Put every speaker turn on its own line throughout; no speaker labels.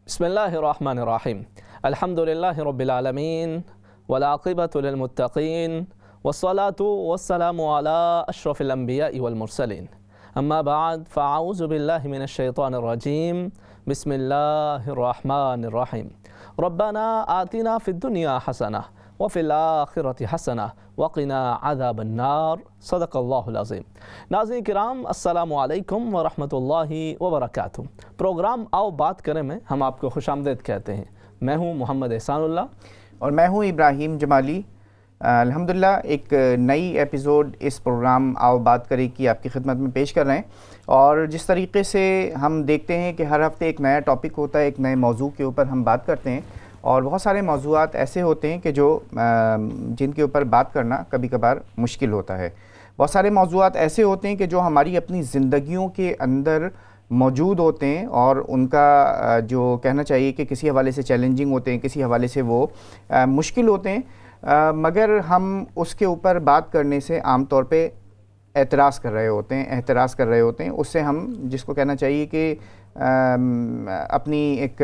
بسم الله الرحمن الرحيم. الحمد لله رب العالمين والعاقبة للمتقين والصلاة والسلام على أشرف الأنبياء والمرسلين. أما بعد فأعوذ بالله من الشيطان الرجيم. بسم الله الرحمن الرحيم. ربنا آتنا في الدنيا حسنة وفي الآخرة حسنة وقنا عذاب النار. صدق اللہ العظیم. ناظرین کرام السلام علیکم ورحمۃ اللہ وبرکاتہ. پروگرام آؤ بات کریں میں ہم آپ کو خوش آمدید کہتے ہیں. میں ہوں محمد احسان اللہ
اور میں ہوں ابراہیم جمالی. الحمدللہ ایک نئی ایپیزوڈ اس پروگرام آؤ بات کریں کی آپ کی خدمت میں پیش کر رہے ہیں. اور جس طریقے سے ہم دیکھتے ہیں کہ ہر ہفتے ایک نیا ٹاپک ہوتا ہے, ایک نئے موضوع کے اوپر ہم بات کرتے ہیں, اور بہت سارے موضوعات ایسے ہوتے ہیں کہ جو جن کے اوپر بات کرنا کبھی کبھار مشکل ہوتا ہے. بہت سارے موضوعات ایسے ہوتے ہیں کہ جو ہماری اپنی زندگیوں کے اندر موجود ہوتے ہیں اور ان کا جو کہنا چاہیے کہ کسی حوالے سے چیلنجنگ ہوتے ہیں, کسی حوالے سے وہ مشکل ہوتے ہیں, مگر ہم اس کے اوپر بات کرنے سے عام طور پہ اعتراض کر رہے ہوتے ہیں. اس سے ہم جس کو کہنا چاہیے کہ اپنی ایک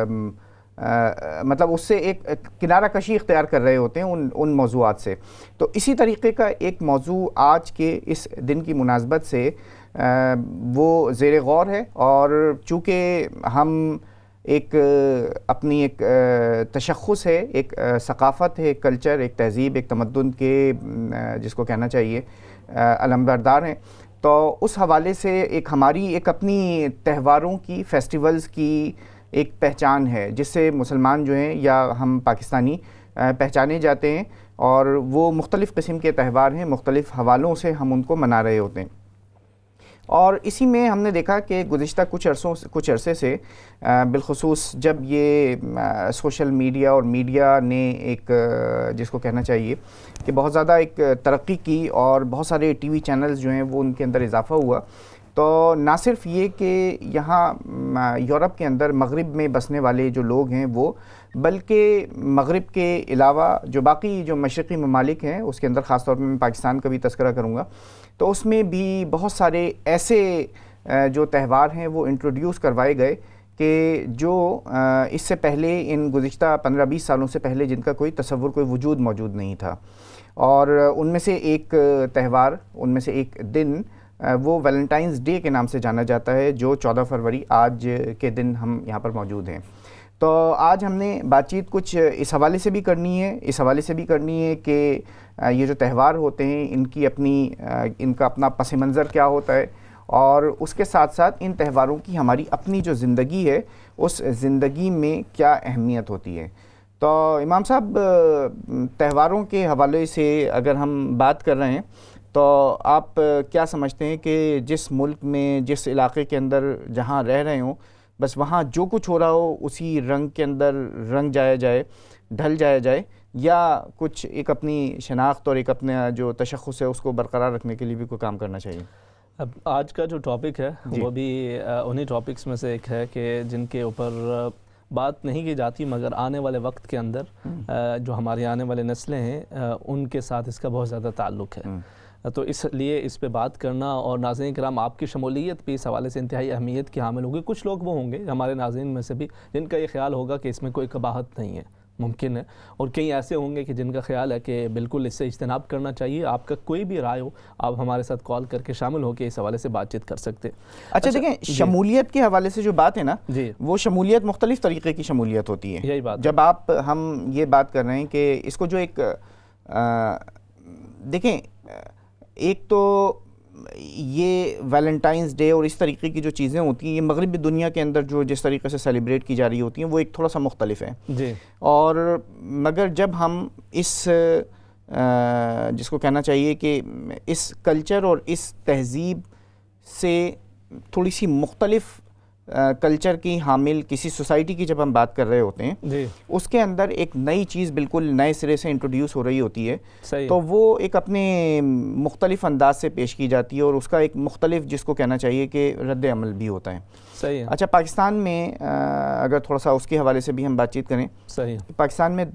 مطلب اس سے ایک کنارہ کشی اختیار کر رہے ہوتے ہیں ان موضوعات سے. تو اسی طریقے کا ایک موضوع آج کے اس دن کی مناسبت سے وہ زیر غور ہے, اور چونکہ ہم ایک اپنی ایک تشخص ہے, ایک ثقافت ہے, ایک کلچر, ایک تہذیب, ایک تمدن کے جس کو کہنا چاہیے علمبردار ہیں, تو اس حوالے سے ایک ہماری ایک اپنی تہواروں کی, فیسٹیولز کی ایک پہچان ہے جس سے مسلمان جو ہیں یا ہم پاکستانی پہچانے جاتے ہیں, اور وہ مختلف قسم کے تہوار ہیں, مختلف حوالوں سے ہم ان کو منا رہے ہوتے ہیں. اور اسی میں ہم نے دیکھا کہ گزشتہ کچھ عرصے سے بالخصوص جب یہ سوشل میڈیا اور میڈیا نے ایک جس کو کہنا چاہیے کہ بہت زیادہ ایک ترقی کی اور بہت سارے ٹی وی چینلز جو ہیں وہ ان کے اندر اضافہ ہوا, تو نہ صرف یہ کہ یہاں یورپ کے اندر مغرب میں بسنے والے جو لوگ ہیں وہ, بلکہ مغرب کے علاوہ جو باقی جو مشرقی ممالک ہیں اس کے اندر خاص طور پہ میں پاکستان کا بھی تذکرہ کروں گا, تو اس میں بھی بہت سارے ایسے جو تہوار ہیں وہ انٹروڈیوس کروائے گئے کہ جو اس سے پہلے ان گزشتہ 15-20 سالوں سے پہلے جن کا کوئی تصور, کوئی وجود موجود نہیں تھا. اور ان میں سے ایک تہوار, ان میں سے ایک دن وہ ویلنٹائنز ڈے کے نام سے جانا جاتا ہے, جو 14 فروری آج کے دن ہم یہاں پر موجود ہیں. تو آج ہم نے بات چیت کچھ اس حوالے سے بھی کرنی ہے کہ یہ جو تہوار ہوتے ہیں ان کا اپنا پس منظر کیا ہوتا ہے, اور اس کے ساتھ ساتھ ان تہواروں کی ہماری اپنی جو زندگی ہے اس زندگی میں کیا اہمیت ہوتی ہے. تو امام صاحب, تہواروں کے حوالے سے اگر ہم بات کر رہے ہیں تو آپ کیا سمجھتے ہیں کہ جس ملک میں, جس علاقے کے اندر جہاں رہ رہے ہوں, بس وہاں جو کچھ ہو رہا ہو اسی رنگ کے اندر رنگ جایا جائے, ڈھل جایا جائے, یا کچھ ایک اپنی شناخت اور ایک اپنا جو تشخص ہے اس کو برقرار رکھنے کے لیے بھی کوئی کام کرنا چاہیے؟
اب آج کا جو ٹاپک ہے وہ بھی انہی ٹاپکس میں سے ایک ہے کہ جن کے اوپر بات نہیں کی جاتی, مگر آنے والے وقت کے اندر جو ہماری آنے والے نسلیں ہیں ان کے ساتھ اس کا بہت زیادہ تعلق ہے. تو اس لیے اس پہ بات کرنا, اور ناظرین کرام آپ کی شمولیت بھی اس حوالے سے انتہائی اہمیت کی حامل ہوگی. کچھ لوگ وہ ہوں گے ہمارے ناظرین میں سے بھی جن کا یہ خیال ہوگا کہ اس میں کوئی قباحت نہیں ہے, ممکن ہے, اور کئی ایسے ہوں گے کہ جن کا خیال ہے کہ بالکل اس سے اجتناب کرنا چاہیے. آپ کا کوئی بھی رائے ہو آپ ہمارے ساتھ کال کر کے شامل ہو کے اس حوالے سے بات چیت کر سکتے ہیں.
اچھا دیکھیں, شمولیت کے حوالے سے جو بات ہے نا, وہ شمولیت مختلف طریقے کی شمولیت ہوتی ہے.
یہی بات
جب ہم یہ بات کر رہے ہیں کہ اس کو جو ایک دیکھیں, ایک تو یہ ویلنٹائنز ڈے اور اس طریقے کی جو چیزیں ہوتی ہیں یہ مغربی دنیا کے اندر جو جس طریقے سے سیلیبریٹ کی جا رہی ہوتی ہیں وہ ایک تھوڑا سا مختلف ہے
جی.
اور مگر جب ہم اس جس کو کہنا چاہیے کہ اس کلچر اور اس تہذیب سے تھوڑی سی مختلف کلچر کی حامل کسی سوسائٹی کی جب ہم بات کر رہے ہوتے ہیں, اس کے اندر ایک نئی چیز بالکل نئے سرے سے انٹروڈیوس ہو رہی ہوتی ہے, تو وہ ایک اپنے مختلف انداز سے پیش کی جاتی ہے, اور اس کا ایک مختلف جس کو کہنا چاہیے کہ رد عمل بھی ہوتا ہے.
صحیح ہے.
اچھا, پاکستان میں اگر تھوڑا سا اس کے حوالے سے بھی ہم بات چیت کریں,
صحیح,
پاکستان میں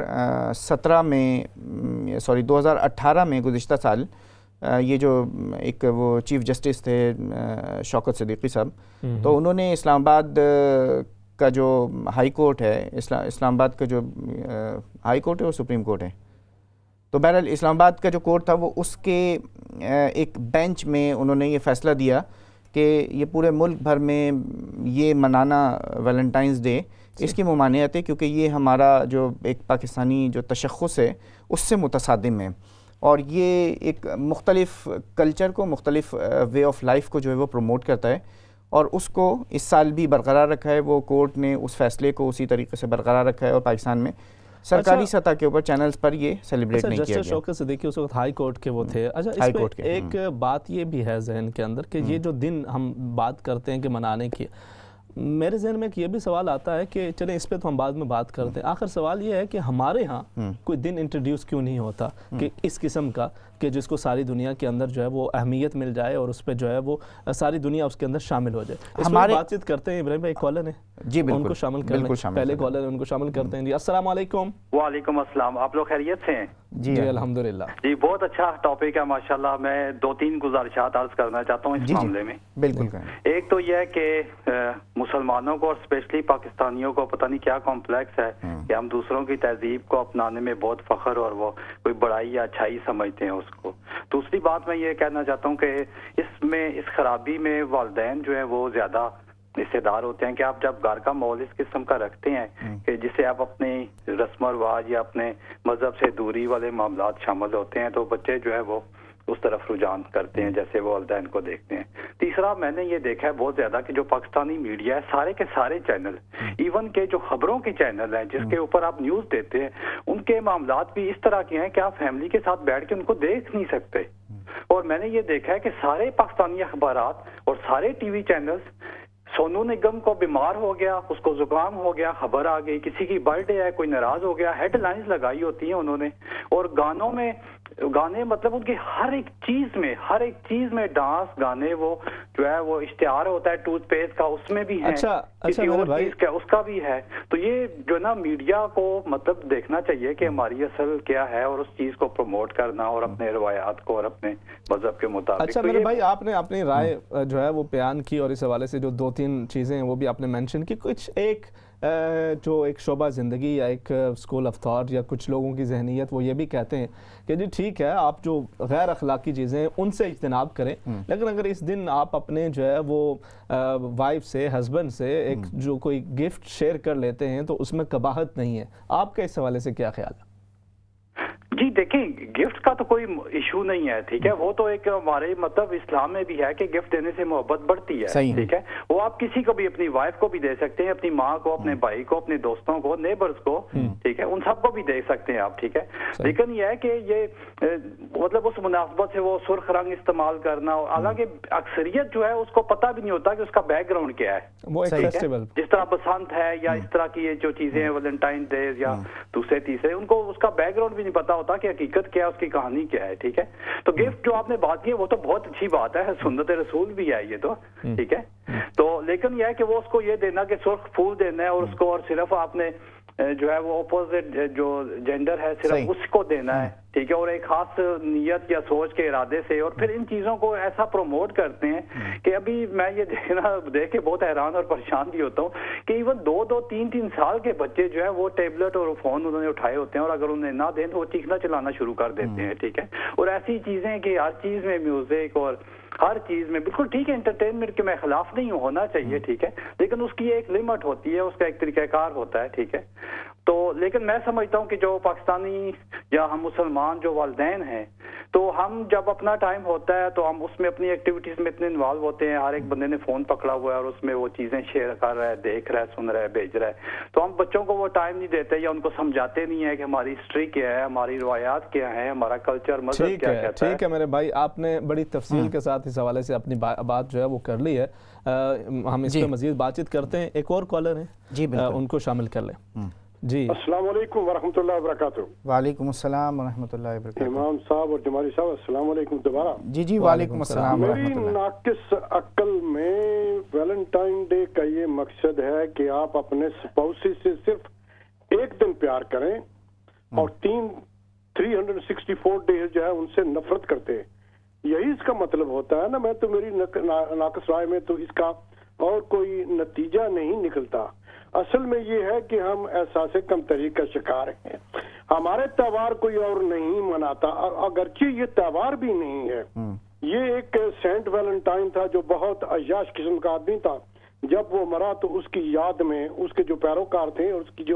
2018 میں گزشتہ سال یہ جو ایک وہ چیف جسٹس تھے شوکت صدیقی صاحب, تو انہوں نے اسلام آباد کا جو ہائی کورٹ ہے، اسلام آباد کا جو ہائی کورٹ ہے اور سپریم کورٹ ہے، تو بہرحال اسلام آباد کا جو کورٹ تھا وہ اس کے ایک بینچ میں انہوں نے یہ فیصلہ دیا کہ یہ پورے ملک بھر میں یہ منانا ویلنٹائنس ڈے اس کی ممانعت ہے، کیونکہ یہ ہمارا جو ایک پاکستانی جو تشخص ہے اس سے متصادم ہے، اور یہ ایک مختلف کلچر کو، مختلف وے آف لائف کو جو ہے وہ پروموٹ کرتا ہے، اور اس کو اس سال بھی برقرار رکھا ہے۔ وہ کورٹ نے اس فیصلے کو اسی طریقے سے برقرار رکھا ہے، اور پاکستان میں سرکاری سطح کے اوپر چینلز پر یہ سیلیبریٹ نہیں کیا گیا۔
شوکت صدیقی اس وقت ہائی کورٹ کے وہ تھے۔ اچھا، اس پہ ایک بات یہ بھی ہے ذہن کے اندر کہ یہ جو دن ہم بات کرتے ہیں کہ منانے کی، میرے ذہن میں یہ بھی سوال آتا ہے کہ چلیں اس پہ تو ہم بعد میں بات کرتے ہیں، آخر سوال یہ ہے کہ ہمارے ہاں کوئی دن انٹروڈیوس کیوں نہیں ہوتا کہ اس قسم کا، کہ جس کو ساری دنیا کے اندر جو ہے وہ اہمیت مل جائے اور اس پہ جو ہے وہ ساری دنیا اس کے اندر شامل ہو جائے۔ اس میں بات چیت کرتے ہیں۔ ابراہیم بھائی کالر ہیں،
جی بالکل،
ان کو شامل کر لیں، پہلے کالر ہیں ان کو شامل کرتے ہیں۔ جی السلام علیکم۔
وعلیکم السلام، آپ لوگ خیریت سے ہیں؟
جی
الحمدللہ۔
جی بہت اچھا ٹاپک ہے ماشاءاللہ۔ میں 2-3 گزارشات عرض کرنا چاہتا ہوں اس معاملے میں۔
بالکل۔
ایک تو یہ ہے کہ مسلمانوں کو اور اسپیشلی پاکستانیوں کو پتہ نہیں کیا کمپلیکس ہے کہ ہم دوسروں کی تہذیب کو اپنانے میں بہت فخر اور وہ کوئی بڑائی یا اچھائی سمجھتے ہیں اس کو۔ دوسری بات میں یہ کہنا چاہتا ہوں کہ اس خرابی میں والدین جو ہیں وہ زیادہ حصے دار ہوتے ہیں کہ آپ جب گھر کا ماحول اس قسم کا رکھتے ہیں کہ جسے آپ اپنے رسم و رواج یا اپنے مذہب سے دوری والے معاملات شامل ہوتے ہیں تو بچے جو ہے وہ اس طرف رجحان کرتے ہیں جیسے وہ والدین کو دیکھتے ہیں۔ تیسرا میں نے یہ دیکھا ہے بہت زیادہ کہ جو پاکستانی میڈیا ہے سارے کے سارے چینل، ایون کہ جو خبروں کے چینل ہیں جس کے اوپر آپ نیوز دیتے ہیں، ان کے معاملات بھی اس طرح کے ہیں کہ آپ فیملی کے ساتھ بیٹھ کے ان کو دیکھ نہیں سکتے۔ اور میں نے یہ دیکھا ہے کہ سارے پاکستانی اخبارات اور سارے T V channels, Sonu Nigam کو بیمار ہو گیا، اس کو زکام ہو گیا، خبر آ گئی، کسی کی برتھ ڈے ہے، کوئی ناراض ہو گیا، ہیڈ لائنز لگائی ہوتی ہیں انہوں نے، اور گانے مطلب ان کی ہر ایک چیز میں ڈانس گانے، وہ جو ہے وہ اشتہار ہوتا ہے ٹوتھ پیسٹ کا اس میں بھی ہے، کسی اور چیز کا اس کا بھی ہے۔ تو یہ جو نا میڈیا کو مطلب دیکھنا چاہیے کہ ہماری اصل کیا ہے اور اس چیز کو پروموٹ کرنا اور اپنے روایات کو اور اپنے مذہب کے مطابق۔
اچھا میرے بھائی، آپ نے اپنی رائے جو ہے وہ بیان کی اور اس حوالے سے جو 2-3 چیزیں ہیں وہ بھی آپ نے مینشن کی۔ کچھ جو ایک شعبہ زندگی یا ایک اسکول آف تھاٹ یا کچھ لوگوں کی ذہنیت وہ یہ بھی کہتے ہیں کہ جی ٹھیک ہے آپ جو غیر اخلاقی چیزیں ہیں ان سے اجتناب کریں، لیکن اگر اس دن آپ اپنے جو ہے وہ وائف سے، ہسبینڈ سے ایک جو کوئی گفٹ شیئر کر لیتے ہیں تو اس میں قباحت نہیں ہے۔ آپ کا اس حوالے سے کیا خیال ہے؟
جی دیکھیں، گفٹ کا تو کوئی ایشو نہیں ہے، ٹھیک ہے، وہ تو ایک ہمارے مطلب اسلام میں بھی ہے کہ گفٹ دینے سے محبت بڑھتی ہے، ٹھیک ہے، وہ آپ کسی کو بھی، اپنی وائف کو بھی دے سکتے ہیں، اپنی ماں کو، اپنے بھائی کو، اپنے دوستوں کو، نیبرز کو، ٹھیک ہے، ان سب کو بھی دے سکتے ہیں آپ، ٹھیک ہے۔ لیکن یہ ہے کہ یہ مطلب اس مناسبت سے وہ سرخ رنگ استعمال کرنا، حالانکہ اکثریت جو ہے اس کو پتہ بھی نہیں ہوتا کہ اس کا بیک گراؤنڈ کیا ہے، جس طرح بسنت ہے یا اس طرح کی یہ جو چیزیں ہیں ویلنٹائن ڈیز یا دوسرے تیسرے، ان کو اس کا بیک گراؤنڈ بھی نہیں پتا ہوتا کہ حقیقت کیا ہے، اس کی کہانی کیا ہے، ٹھیک ہے۔ تو گفٹ جو آپ نے بات کی ہے وہ تو بہت اچھی بات ہے، سنت رسول بھی ہے یہ تو، ٹھیک ہے۔ تو لیکن یہ ہے کہ وہ اس کو یہ دینا کہ سرخ پھول دینا ہے اور اس کو، اور صرف آپ نے جو ہے وہ اپوزٹ جو جینڈر ہے صرف اس کو دینا ہے، ٹھیک ہے، اور ایک خاص نیت یا سوچ کے ارادے سے، اور پھر ان چیزوں کو ایسا پروموٹ کرتے ہیں کہ ابھی میں یہ دیکھ کے بہت حیران اور پریشان بھی ہوتا ہوں کہ ایون 2-3 سال کے بچے جو ہے وہ ٹیبلٹ اور فون انہوں نے اٹھائے ہوتے ہیں، اور اگر انہیں نہ دیں تو وہ چیخنا چلانا شروع کر دیتے ہیں، ٹھیک ہے۔ اور ایسی چیزیں کہ ہر چیز میں میوزک اور ہر چیز میں، بالکل ٹھیک ہے، انٹرٹینمنٹ کے میں خلاف نہیں ہونا چاہیے، ٹھیک ہے، لیکن اس کی ایک لمٹ ہوتی ہے، اس کا ایک طریقہ کار ہوتا ہے، ٹھیک ہے۔ تو لیکن میں سمجھتا ہوں کہ جو پاکستانی یا ہم مسلمان جو والدین ہیں، تو ہم جب اپنا ٹائم ہوتا ہے تو ہم اس میں اپنی ایکٹیویٹیز میں اتنے انوالو ہوتے ہیں، ہر ایک بندے نے فون پکڑا ہوا ہے اور اس میں وہ چیزیں شیئر کر رہا ہے، دیکھ رہا ہے، سن رہا ہے، بھیج رہا ہے، تو ہم بچوں کو وہ ٹائم نہیں دیتے یا ان کو سمجھاتے نہیں ہے کہ ہماری ہسٹری کیا ہے، ہماری روایات کیا ہیں، ہمارا کلچر، مذہب کیا کہتا ہے۔
ٹھیک ہے میرے بھائی، آپ نے بڑی تفصیل کے ساتھ اس حوالے سے اپنی بات جو ہے وہ کر لی ہے، ہم اس پہ مزید بات چیت کرتے ہیں۔ ایک اور کالر ہیں، جی ان کو شامل کر لیں۔ جی
السلام علیکم ورحمۃ اللہ وبرکاتہ۔
وعلیکم السلام ورحمۃ اللہ وبرکاتہ۔
امام صاحب اور جمالی صاحب السلام علیکم دوبارہ۔
جی وعلیکم السلام ورحمۃ اللہ۔
میری ناقص عقل میں ویلنٹائن ڈے کا یہ مقصد ہے کہ آپ اپنے اسپاؤسی سے صرف ایک دن پیار کریں اور 364 ڈیز جو ہے ان سے نفرت کرتے ہیں، یہی اس کا مطلب ہوتا ہے نا۔ میں تو میری ناقص رائے میں تو اس کا اور کوئی نتیجہ نہیں نکلتا۔ اصل میں یہ ہے کہ ہم احساس کمتری کا شکار ہیں. ہمارے تہوار کوئی اور نہیں مناتا، اگرچہ یہ تہوار بھی نہیں ہے. یہ ایک سینٹ ویلنٹائن تھا جو بہت عیاش قسم کا آدمی تھا. جب وہ مرا تو اس کی یاد میں اس کے جو پیروکار تھے اور اس کی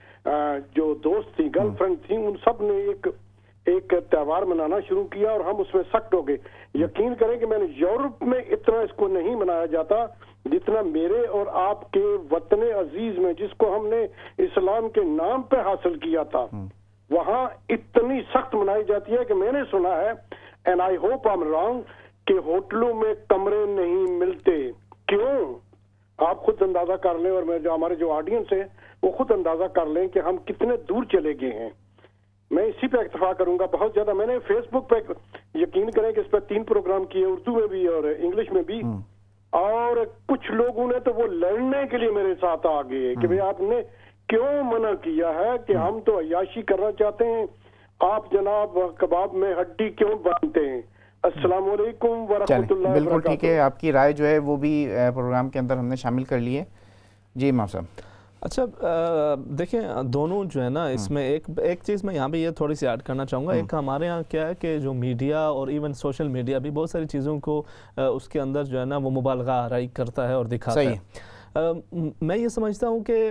جو دوست تھی، گرل فرینڈ تھی، ان سب نے ایک تہوار منانا شروع کیا اور ہم اس میں سخت ہو گئے. یقین کریں کہ میں نے یورپ میں اتنا اس کو نہیں منایا جاتا جتنا میرے اور آپ کے وطن عزیز میں، جس کو ہم نے اسلام کے نام پہ حاصل کیا تھا، وہاں اتنی سخت منائی جاتی ہے کہ میں نے سنا ہے and I hope I am wrong کہ ہوٹلوں میں کمرے نہیں ملتے. کیوں؟ آپ خود اندازہ کر لیں، اور جو ہمارے جو آڈینس ہے وہ خود اندازہ کر لیں کہ ہم کتنے دور چلے گئے ہیں. میں اسی پہ اکتفا کروں گا بہت زیادہ. میں نے فیس بک پہ یقین کریں کہ اس پہ 3 پروگرام کیے، اردو میں بھی اور انگلش میں بھی، اور کچھ لوگوں نے تو وہ لڑنے کے لیے میرے ساتھ آ گئے کہ بھئی آپ نے کیوں منع کیا ہے کہ ہم تو عیاشی کرنا چاہتے ہیں، آپ جناب کباب میں ہڈی کیوں باندھتے ہیں. السلام علیکم ورحمۃ اللہ وبرکاتہ.
بالکل ٹھیک ہے، آپ کی رائے جو ہے وہ بھی پروگرام کے اندر ہم نے شامل کر لی ہے. جی امام صاحب.
اچھا دیکھیں دونوں جو ہے نا، اس میں ایک چیز میں یہاں پہ یہ تھوڑی سی ایڈ کرنا چاہوں گا. ایک ہمارے ہاں کیا ہے کہ جو میڈیا اور ایون سوشل میڈیا بھی بہت ساری چیزوں کو اس کے اندر جو ہے نا وہ مبالغہ آرائی کرتا ہے اور دکھاتا ہے. میں یہ سمجھتا ہوں کہ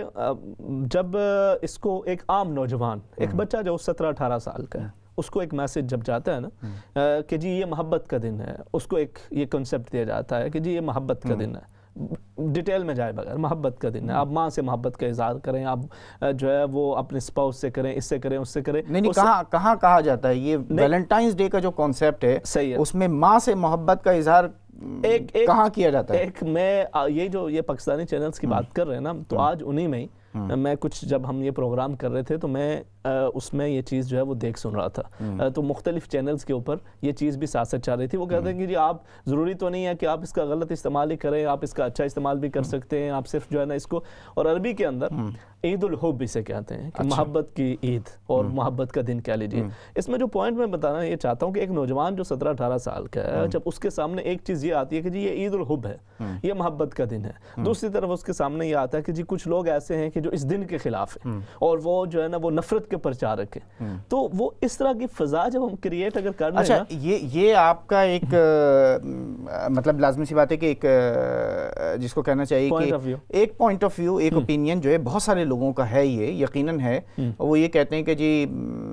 جب اس کو ایک عام نوجوان، ایک بچہ جو 17-18 سال کا ہے، اس کو ایک میسج جب جاتا ہے نا کہ جی یہ محبت کا دن ہے، اس کو ایک یہ کنسیپٹ دیا جاتا ہے کہ جی یہ محبت کا دن ہے، ڈیٹیل میں جائے بغیر محبت کا دن ہے، آپ ماں سے محبت کا اظہار کریں، آپ جو ہے وہ اپنے اسپاؤس سے کریں، اس سے کریں، اس سے کریں.
نہیں کہاں کہا جاتا ہے یہ ویلنٹائنز ڈے کا جو کانسیپٹ ہے اس میں ماں سے محبت کا اظہار کہاں کیا جاتا ہے؟
ایک میں یہ پاکستانی چینلز کی بات کر رہے ہیں نا، تو آج انہی میں میں کچھ جب ہم یہ پروگرام کر رہے تھے تو میں اس میں یہ چیز جو ہے وہ دیکھ سن رہا تھا. تو مختلف چینلز کے اوپر یہ چیز بھی ساتھ چل رہی تھی. وہ کہتے ہیں کہ جی آپ ضروری تو نہیں ہے کہ آپ اس کا غلط استعمال ہی کریں، آپ اس کا اچھا استعمال بھی کر سکتے ہیں. آپ صرف جو ہے نا اس کو، اور عربی کے اندر عید الحب اسے کہتے ہیں کہ محبت کی عید اور محبت کا دن کہہ لیجیے. اس میں جو پوائنٹ میں بتانا یہ چاہتا ہوں کہ ایک نوجوان جو 17-18 سال کا ہے، جب اس کے سامنے ایک چیز یہ آتی ہے کہ جی یہ عید الحب ہے، یہ محبت کا دن ہے، دوسری طرف اس کے سامنے یہ آتا ہے کہ جی کچھ لوگ ایسے ہیں کہ جو اس دن کے خلاف ہیں اور وہ جو ہے نا وہ نفرت کے پرچارک ہیں. تو وہ اس طرح کی فضا جب ہم کریٹ اگر کر لیں.
اچھا یہ آپ کا ایک مطلب لازمی سی بات ہے کہ ایک جس کو کہنا چاہیے کہ ایک پوائنٹ آف ویو، ایک اوپینین جو ہے بہت سارے لوگوں کا ہے، یہ یقیناً ہے. وہ یہ کہتے ہیں کہ جی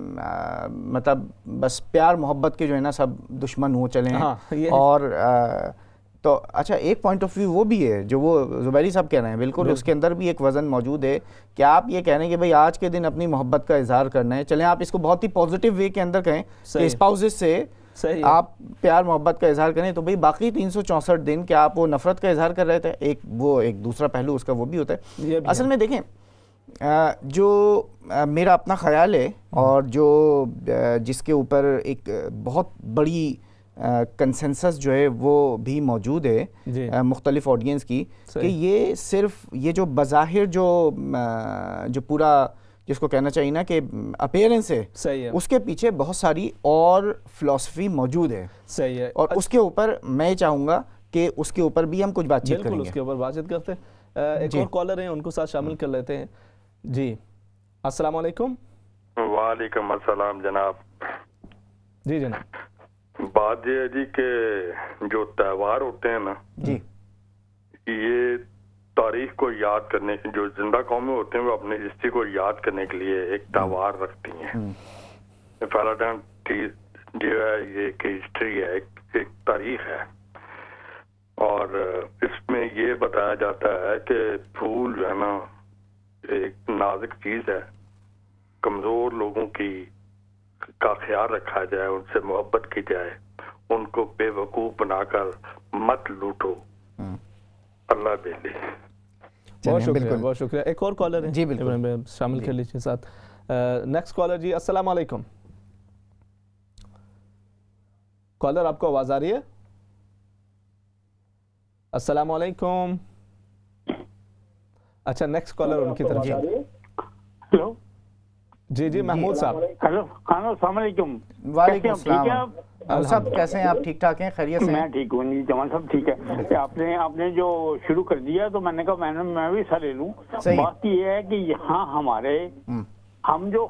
مطلب بس پیار محبت کے جو ہے نا سب دشمن ہو چلے ہیں. اور تو اچھا ایک پوائنٹ آف ویو وہ بھی ہے جو وہ زبیری صاحب کہہ رہے ہیں، بالکل اس کے اندر بھی ایک وزن موجود ہے کہ آپ یہ کہہ رہے ہیں کہ بھئی آج کے دن اپنی محبت کا اظہار کرنا ہے. چلیں آپ اس کو بہت ہی پوزیٹیو وے کے اندر کہیں کہ اسپاؤسز سے آپ پیار محبت کا اظہار کریں، تو بھئی باقی 364 دن کیا آپ وہ نفرت کا اظہار کر رہے تھے؟ ایک دوسرا پہلو اس کا وہ بھی ہوتا ہے. اصل میں دیکھیں جو میرا اپنا خیال ہے اور جو جس کے اوپر ایک بہت بڑی کنسنسس جو ہے وہ بھی موجود ہے مختلف آڈینس کی، کہ یہ صرف یہ جو بظاہر جو پورا جس کو کہنا چاہیے نا کہ اپیرنس ہے، اس کے پیچھے بہت ساری اور فلسفی موجود ہے. اور اس کے اوپر میں چاہوں گا کہ اس کے اوپر بھی ہم کچھ بات چیت کریں گے.
اس کے اوپر بات چیت کرتے ہیں. ایک اور کالر ہیں، ان کو ساتھ شامل کر لیتے ہیں. جی السلام علیکم.
وعلیکم السلام جناب.
جی جناب.
بات یہ ہے جی کہ جو تہوار ہوتے ہیں نا،
جی
یہ تاریخ کو یاد کرنے کی، جو زندہ قومیں ہوتے ہیں وہ اپنی ہسٹری کو یاد کرنے کے لیے ایک تہوار رکھتی ہیں. ویلنٹائن جو ہے یہ ایک ہسٹری ہے، ایک تاریخ ہے. اور اس میں یہ بتایا جاتا ہے کہ پھول جو ہے نا ایک نازک چیز ہے، کمزور لوگوں کا خیال رکھا جائے، ان سے محبت کی جائے، ان کو بے وقوف بنا کر مت لوٹو. اللہ دے لے.
بہت شکریہ، بہت شکریہ. ایک اور کالر ہے،
جی بالکل
شامل کر لیجیے ساتھ. Next collar. جی السلام علیکم. کالر آپ کو آواز آ رہی ہے؟ السلام علیکم. اچھا نیکسٹ کالر ان کی طرف.
ہلو
جی جی محمود صاحب.
ہلو السلام علیکم.
وعلیکم السلام. سب کیسے ہیں آپ؟ ٹھیک ٹھاک ہیں؟ خیریت سے؟
میں ٹھیک ہوں جی جمال صاحب ٹھیک ہے. آپ نے جو شروع کر دیا تو میں نے کہا میں بھی حصہ لے لوں. بات یہ ہے کہ یہاں ہمارے ہم جو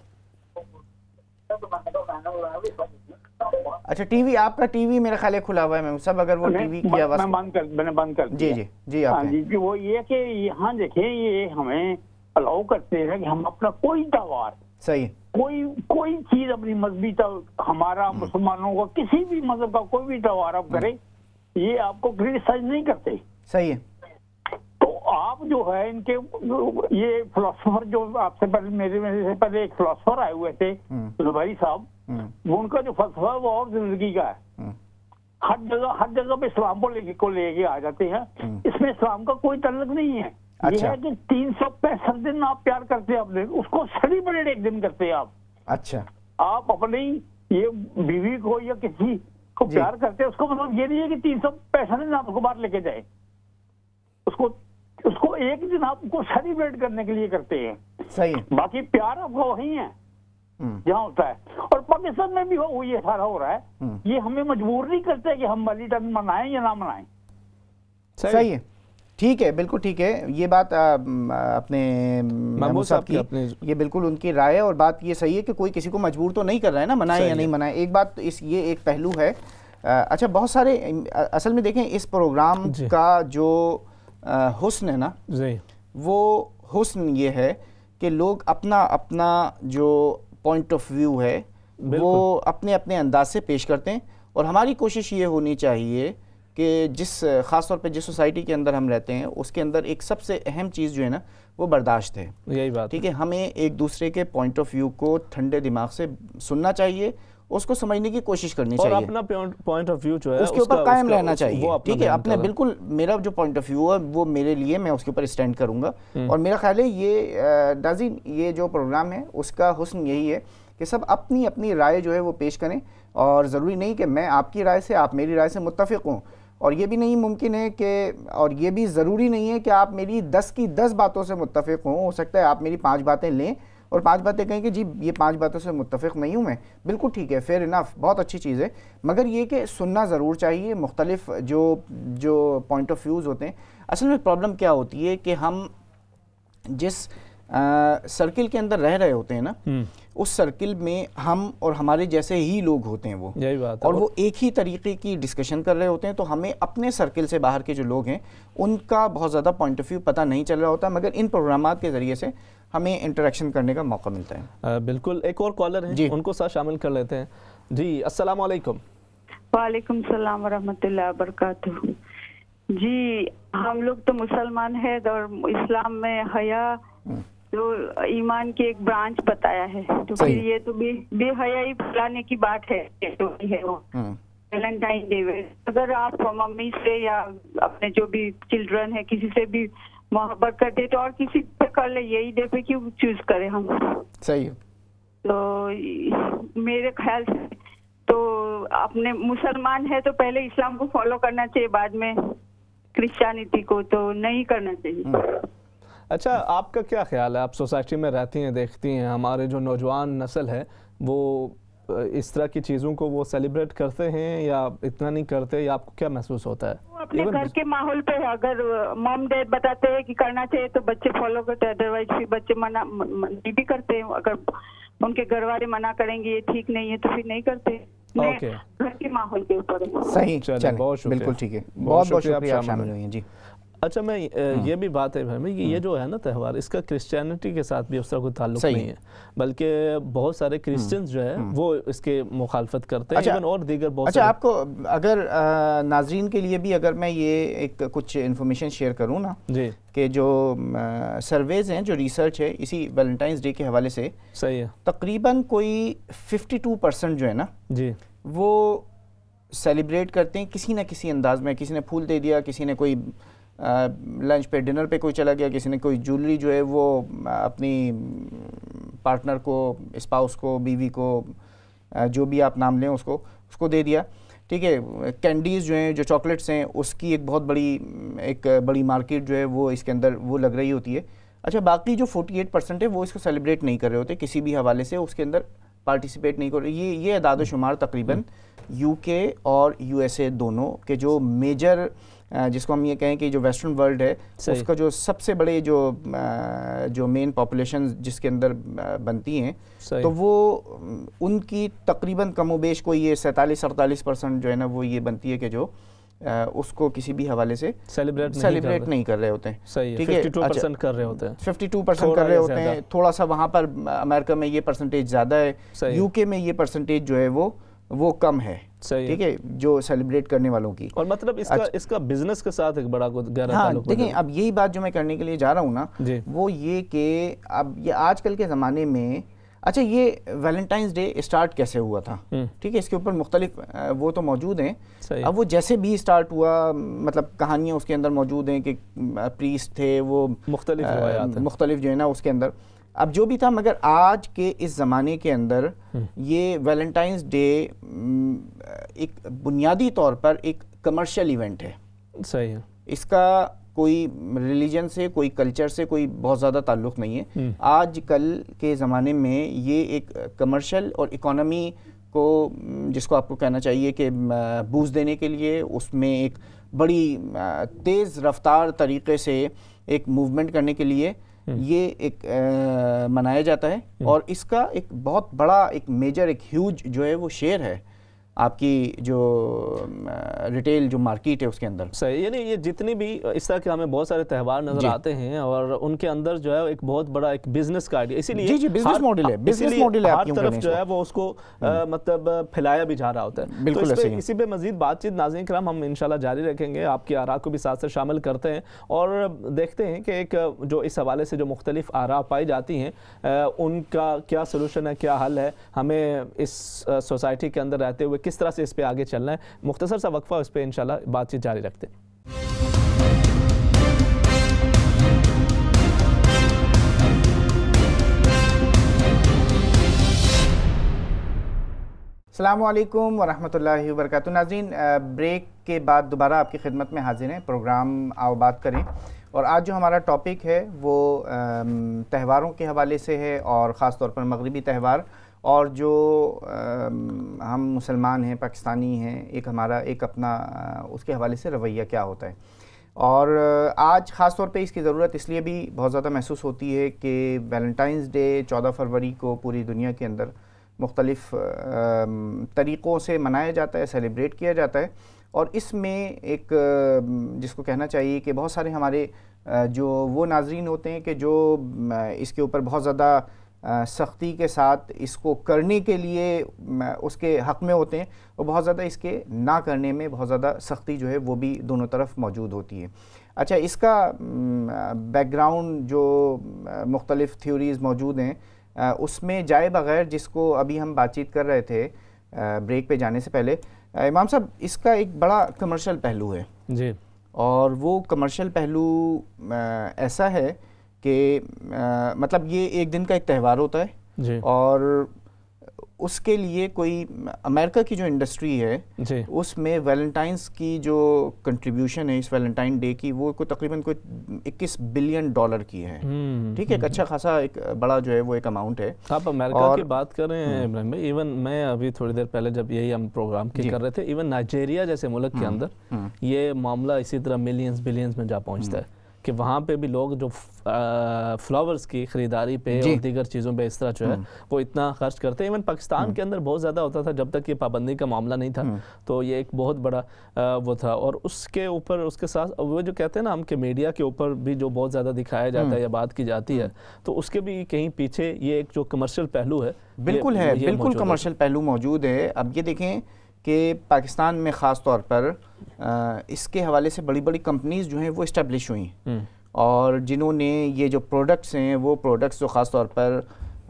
اچھا ٹی وی آپ کا ٹی وی میرا خیال ہے کھلا ہوا ہے محمود صاحب, اگر وہ ٹی وی کی آواز
میں نے بند کر دیا.
جی جی جی آپ
جی وہ یہ کہ یہاں دیکھیں یہ ہمیں الاؤ کرتے ہیں کہ ہم اپنا کوئی تہوار
صحیح
کوئی چیز اپنی مذہبی ہمارا مسلمانوں کا کسی بھی مذہب کا کوئی بھی تہوار آپ کریں یہ آپ کو کرٹیسائز نہیں کرتے.
صحیح ہے.
تو آپ جو ہے ان کے یہ فلاسفر جو آپ سے پہلے میرے سے پہلے ایک فلاسفر آئے ہوئے تھے زبیری صاحب, وہ ان کا جو فلسفہ ہے وہ اور زندگی کا ہے. ہر جگہ پہ اسلام کو لے کے آ جاتے ہیں. اس میں اسلام کا کوئی تعلق نہیں ہے. یہ ہے کہ 365 دن آپ پیار کرتے ہیں اپنے, اس کو سیلیبریٹ ایک دن کرتے ہیں آپ.
اچھا
آپ اپنی یہ بیوی کو یا کسی کو پیار کرتے ہیں, اس کا مطلب یہ نہیں ہے کہ 365 دن آپ کو باہر لے کے جائے. اس کو ایک دن آپ کو سیلیبریٹ کرنے کے لیے کرتے ہیں.
صحیح.
باقی پیار آپ کا وہی ہے جہاں ہوتا ہے. اور پاکستان میں بھی یہ سارا ہو رہا ہے. یہ ہمیں مجبور نہیں کرتے کہ ہم والیڈن منائیں یا نہ منائیں.
صحیح ہے. ٹھیک ہے, بالکل ٹھیک ہے. یہ بات اپنے محمود صاحب کی یہ بالکل ان کی رائے ہے, اور بات یہ صحیح ہے کہ کوئی کسی کو مجبور تو نہیں کر رہا ہے نا منائے یا نہیں منائے. ایک بات یہ ایک پہلو ہے. اچھا بہت سارے اصل میں دیکھیں اس پروگرام کا جو حسن ہے نا وہ حسن یہ ہے کہ لوگ اپنا جو پوائنٹ آف ویو ہے وہ اپنے انداز سے پیش کرتے ہیں, اور ہماری کوشش یہ ہونی چاہیے کہ خاص طور پہ جس سوسائٹی کے اندر ہم رہتے ہیں اس کے اندر ایک سب سے اہم چیز جو ہے نا وہ برداشت ہے.
یہی بات
ٹھیک ہے. ہمیں ایک دوسرے کے پوائنٹ آف ویو کو ٹھنڈے دماغ سے سننا چاہیے, اس کو سمجھنے کی کوشش کرنی چاہیے,
اور اپنا پوائنٹ آف ویو جو ہے
اس کے اوپر قائم رہنا چاہیے. ٹھیک ہے. اپنے بالکل میرا جو پوائنٹ آف ویو ہے وہ میرے لیے, میں اس کے اوپر اسٹینڈ کروں گا. اور میرا خیال ہے یہ ناظرین یہ جو پروگرام ہے اس کا حسن یہی ہے کہ سب اپنی رائے جو ہے وہ پیش کریں, اور ضروری نہیں کہ میں آپ کی رائے سے آپ میری رائے سے متفق ہوں, اور یہ بھی نہیں ممکن ہے کہ اور یہ بھی ضروری نہیں ہے کہ آپ میری 10 کی 10 باتوں سے متفق ہوں. ہو سکتا ہے آپ میری 5 باتیں لیں اور 5 باتیں کہیں کہ جی یہ 5 باتوں سے متفق نہیں ہوں میں. بالکل ٹھیک ہے, فیئر انف, بہت اچھی چیز ہے, مگر یہ کہ سننا ضرور چاہیے مختلف جو پوائنٹ آف ویوز ہوتے ہیں. اصل میں پرابلم کیا ہوتی ہے کہ ہم جس سرکل کے اندر رہ رہے ہوتے ہیں نا اس سرکل میں ہم اور ہمارے جیسے ہی لوگ ہوتے ہیں وہ, اور وہ ایک ہی طریقے کی ڈسکشن کر رہے ہوتے ہیں. تو ہمیں اپنے سرکل سے باہر کے جو لوگ ہیں ان کا بہت زیادہ پوائنٹ آف ویو پتہ نہیں چل رہا ہوتا, مگر ان پروگرامات کے ذریعے سے ہمیں انٹریکشن کرنے کا موقع ملتا ہے.
بالکل. ایک اور کالر ہیں, ان کو ساتھ شامل کر لیتے ہیں. جی السلام علیکم.
وعلیکم السلام ورحمۃ اللہ وبرکاتہ. جی ہم لوگ تو مسلمان ہیں اور اسلام میں حیا تو ایمان کی ایک برانچ بتایا ہے, تو پھر یہ تو بے حیائی پھیلانے کی بات ہے. ویلنٹائن ڈے اگر آپ ممی سے یا اپنے جو بھی چلڈرن ہے کسی سے بھی محبت کرتے تو اور کسی سے کر لے, یہی ڈے پہ کیوں چوز کریں ہم.
صحیح.
تو میرے خیال سے تو اپنے مسلمان ہے تو پہلے اسلام کو فالو کرنا چاہیے, بعد میں کرسچینٹی کو تو نہیں کرنا چاہیے.
اچھا آپ کا کیا خیال ہے؟ آپ سوسائٹی میں رہتی ہیں, دیکھتی ہیں ہمارے جو نوجوان نسل ہے وہ اس طرح کی چیزوں کو وہ سیلیبریٹ کرتے ہیں یا اتنا نہیں کرتے, یا آپ کو کیا محسوس ہوتا ہے؟
اپنے گھر کے ماحول پہ اگر مام ڈیڈ بتاتے ہیں کہ کرنا چاہیے تو بچے فالو کرتے ہیں, ادروائز پھر بچے منع بھی کرتے ہیں. اگر ان کے گھر والے منع کریں گے یہ ٹھیک نہیں ہے تو پھر نہیں کرتے. گھر کے ماحول کے اوپر.
صحیح. بالکل ٹھیک ہے, بہت بہت شکریہ آپ شامل ہوئی ہیں. جی
اچھا میں یہ بھی بات ہے بھائی کہ یہ جو ہے نا تہوار اس کا کرسچینٹی کے ساتھ بھی اس طرح کوئی تعلق نہیں ہے, بلکہ بہت سارے کرسچنز جو ہے وہ اس کے مخالفت کرتے ہیں اور دیگر بہت.
اچھا آپ کو اگر ناظرین کے لیے بھی اگر میں یہ ایک کچھ انفارمیشن شیئر کروں نا
جی
کہ جو سرویز ہیں جو ریسرچ ہے اسی ویلنٹائنز ڈے کے حوالے سے,
صحیح ہے,
تقریباً کوئی 52% جو ہے نا
جی
وہ سیلیبریٹ کرتے ہیں کسی نہ کسی انداز میں. کسی نے پھول دے دیا, کسی نے کوئی لنچ پہ ڈنر پہ کوئی چلا گیا, کسی نے کوئی جولری جو ہے وہ اپنی پارٹنر کو, اسپاؤس کو, بیوی کو, جو بھی آپ نام لیں اس کو دے دیا. ٹھیک ہے. کینڈیز جو ہیں جو چاکلیٹس ہیں اس کی ایک بہت بڑی مارکیٹ جو ہے وہ اس کے اندر وہ لگ رہی ہوتی ہے. اچھا باقی جو 48% ہے وہ اس کو سیلیبریٹ نہیں کر رہے ہوتے کسی بھی حوالے سے, اس کے اندر پارٹیسپیٹ نہیں کر رہے. یہ اعداد و شمار تقریباً یو کے اور یو ایس اے دونوں کے جو میجر, جس کو ہم یہ کہیں کہ جو ویسٹرن ورلڈ ہے اس کا جو سب سے بڑے جو مین پاپولیشن جس کے اندر بنتی ہیں, تو وہ ان کی تقریباً کم و بیش کوئی یہ 47-48% جو ہے نا وہ یہ بنتی ہے کہ جو اس کو کسی بھی حوالے سے سیلیبریٹ نہیں کر رہے ہوتے ہیں. ٹھیک ہے,
52% کر رہے ہوتے ہیں,
52% کر رہے ہوتے ہیں. تھوڑا سا وہاں پر امریکہ میں یہ پرسنٹیج زیادہ ہے, یو کے میں یہ پرسنٹیج جو ہے وہ کم ہے. ٹھیک ہے, جو سیلیبریٹ کرنے والوں کی.
اور مطلب اس کا بزنس کے ساتھ ایک بڑا گہرا تعلق.
دیکھیں اب یہی بات جو میں کرنے کے لیے جا رہا ہوں نا, وہ یہ کہ اب یہ آج کل کے زمانے میں, اچھا یہ ویلنٹائنز ڈے اسٹارٹ کیسے ہوا تھا, ٹھیک ہے, اس کے اوپر مختلف وہ تو موجود ہیں. اب وہ جیسے بھی اسٹارٹ ہوا, مطلب کہانیاں اس کے اندر موجود ہیں کہ پریسٹ تھے, وہ مختلف جو ہے نا اس کے اندر, اب جو بھی تھا, مگر آج کے اس زمانے کے اندر یہ ویلنٹائنز ڈے ایک بنیادی طور پر ایک کمرشل ایونٹ ہے.
صحیح ہے,
اس کا کوئی ریلیجن سے, کوئی کلچر سے کوئی بہت زیادہ تعلق نہیں ہے. آج کل کے زمانے میں یہ ایک کمرشل اور اکانومی کو, جس کو آپ کو کہنا چاہیے کہ بوسٹ دینے کے لیے, اس میں ایک بڑی تیز رفتار طریقے سے ایک موومنٹ کرنے کے لیے یہ ایک منایا جاتا ہے. اور اس کا ایک بہت بڑا ایک میجر, ایک ہیوج جو ہے وہ شیئر ہے آپ کی جو ریٹیل جو مارکیٹ ہے اس کے اندر.
صحیح, یعنی یہ جتنی بھی اس طرح کے ہمیں بہت سارے تہوار نظر آتے ہیں اور ان کے اندر جو ہے ایک بہت بڑا ایک بزنس کا آئیڈیا, اسی لیے
بزنس ماڈل ہے, بزنس ماڈل ہے,
ہر طرف جو ہے وہ اس کو مطلب پھیلایا بھی جا رہا ہوتا ہے.
بالکل ایسے ہی.
اسی پہ مزید بات چیت ناظرین کرام ہم انشاءاللہ جاری رکھیں گے, آپ کی آراء کو بھی ساتھ سے شامل کرتے ہیں اور دیکھتے ہیں کہ ایک جو اس حوالے سے جو مختلف آراء پائی جاتی ہیں ان کا کیا سلوشن ہے, کیا حل ہے, ہمیں اس سوسائٹی کے اندر رہتے ہوئے کس طرح سے اس پہ آگے چلنا ہے. مختصر سا وقفہ, اس پہ انشاءاللہ بات چیت جاری رکھتے ہیں.
السلام علیکم ورحمۃ اللہ وبرکاتہ. ناظرین, بریک کے بعد دوبارہ آپ کی خدمت میں حاضر ہیں, پروگرام آؤ بات کریں. اور آج جو ہمارا ٹاپک ہے وہ تہواروں کے حوالے سے ہے, اور خاص طور پر مغربی تہوار, اور جو ہم مسلمان ہیں, پاکستانی ہیں, ایک اپنا اس کے حوالے سے رویہ کیا ہوتا ہے. اور آج خاص طور پہ اس کی ضرورت اس لیے بھی بہت زیادہ محسوس ہوتی ہے کہ ویلنٹائنز ڈے 14 فروری کو پوری دنیا کے اندر مختلف طریقوں سے منایا جاتا ہے, سیلیبریٹ کیا جاتا ہے. اور اس میں ایک جس کو کہنا چاہیے کہ بہت سارے ہمارے جو وہ ناظرین ہوتے ہیں کہ جو اس کے اوپر بہت زیادہ سختی کے ساتھ اس کو کرنے کے لیے اس کے حق میں ہوتے ہیں, اور بہت زیادہ اس کے نہ کرنے میں بہت زیادہ سختی جو ہے وہ بھی دونوں طرف موجود ہوتی ہے. اچھا, اس کا بیک گراؤنڈ جو مختلف تھیوریز موجود ہیں اس میں جائے بغیر, جس کو ابھی ہم بات چیت کر رہے تھے بریک پہ جانے سے پہلے, امام صاحب اس کا ایک بڑا کمرشل پہلو ہے.
جی,
اور وہ کمرشل پہلو ایسا ہے کہ مطلب یہ ایک دن کا ایک تہوار ہوتا ہے.
جی,
اور اس کے لیے کوئی امریکہ کی جو انڈسٹری ہے
جی,
اس میں ویلنٹائنز کی جو کنٹریبیوشن ہے اس ویلنٹائن ڈے کی, وہ کوئی تقریباً کوئی $21 بلین کی ہے. ٹھیک ہے, ایک اچھا خاصا ایک بڑا جو ہے وہ ایک اماؤنٹ ہے.
آپ امریکہ کی بات کر رہے ہیں ابراہیم بھائی, ایون میں ابھی تھوڑی دیر پہلے جب یہی ہم پروگرام کی کر رہے تھے, ایون نائجیریا جیسے ملک کے اندر یہ معاملہ اسی طرح ملینز بلینز میں جا پہنچتا ہے کہ وہاں پہ بھی لوگ جو فلاورز کی خریداری پہ اور دیگر چیزوں پہ اس طرح جو ہے وہ اتنا خرچ کرتے ہیں. ایون پاکستان کے اندر بہت زیادہ ہوتا تھا جب تک یہ پابندی کا معاملہ نہیں تھا, تو یہ ایک بہت بڑا وہ تھا. اور اس کے اوپر اس کے ساتھ وہ جو کہتے ہیں نا ہم کہ میڈیا کے اوپر بھی جو بہت زیادہ دکھایا جاتا ہے یا بات کی جاتی ہے, تو اس کے بھی کہیں پیچھے یہ ایک جو کمرشل پہلو ہے,
بالکل ہے, بالکل کمرشل پہلو موجود ہے. اب یہ دیکھیں کہ پاکستان میں خاص طور پر اس کے حوالے سے بڑی بڑی کمپنیز جو ہیں وہ اسٹیبلش ہوئیں, اور جنہوں نے یہ جو پروڈکٹس ہیں وہ پروڈکٹس جو خاص طور پر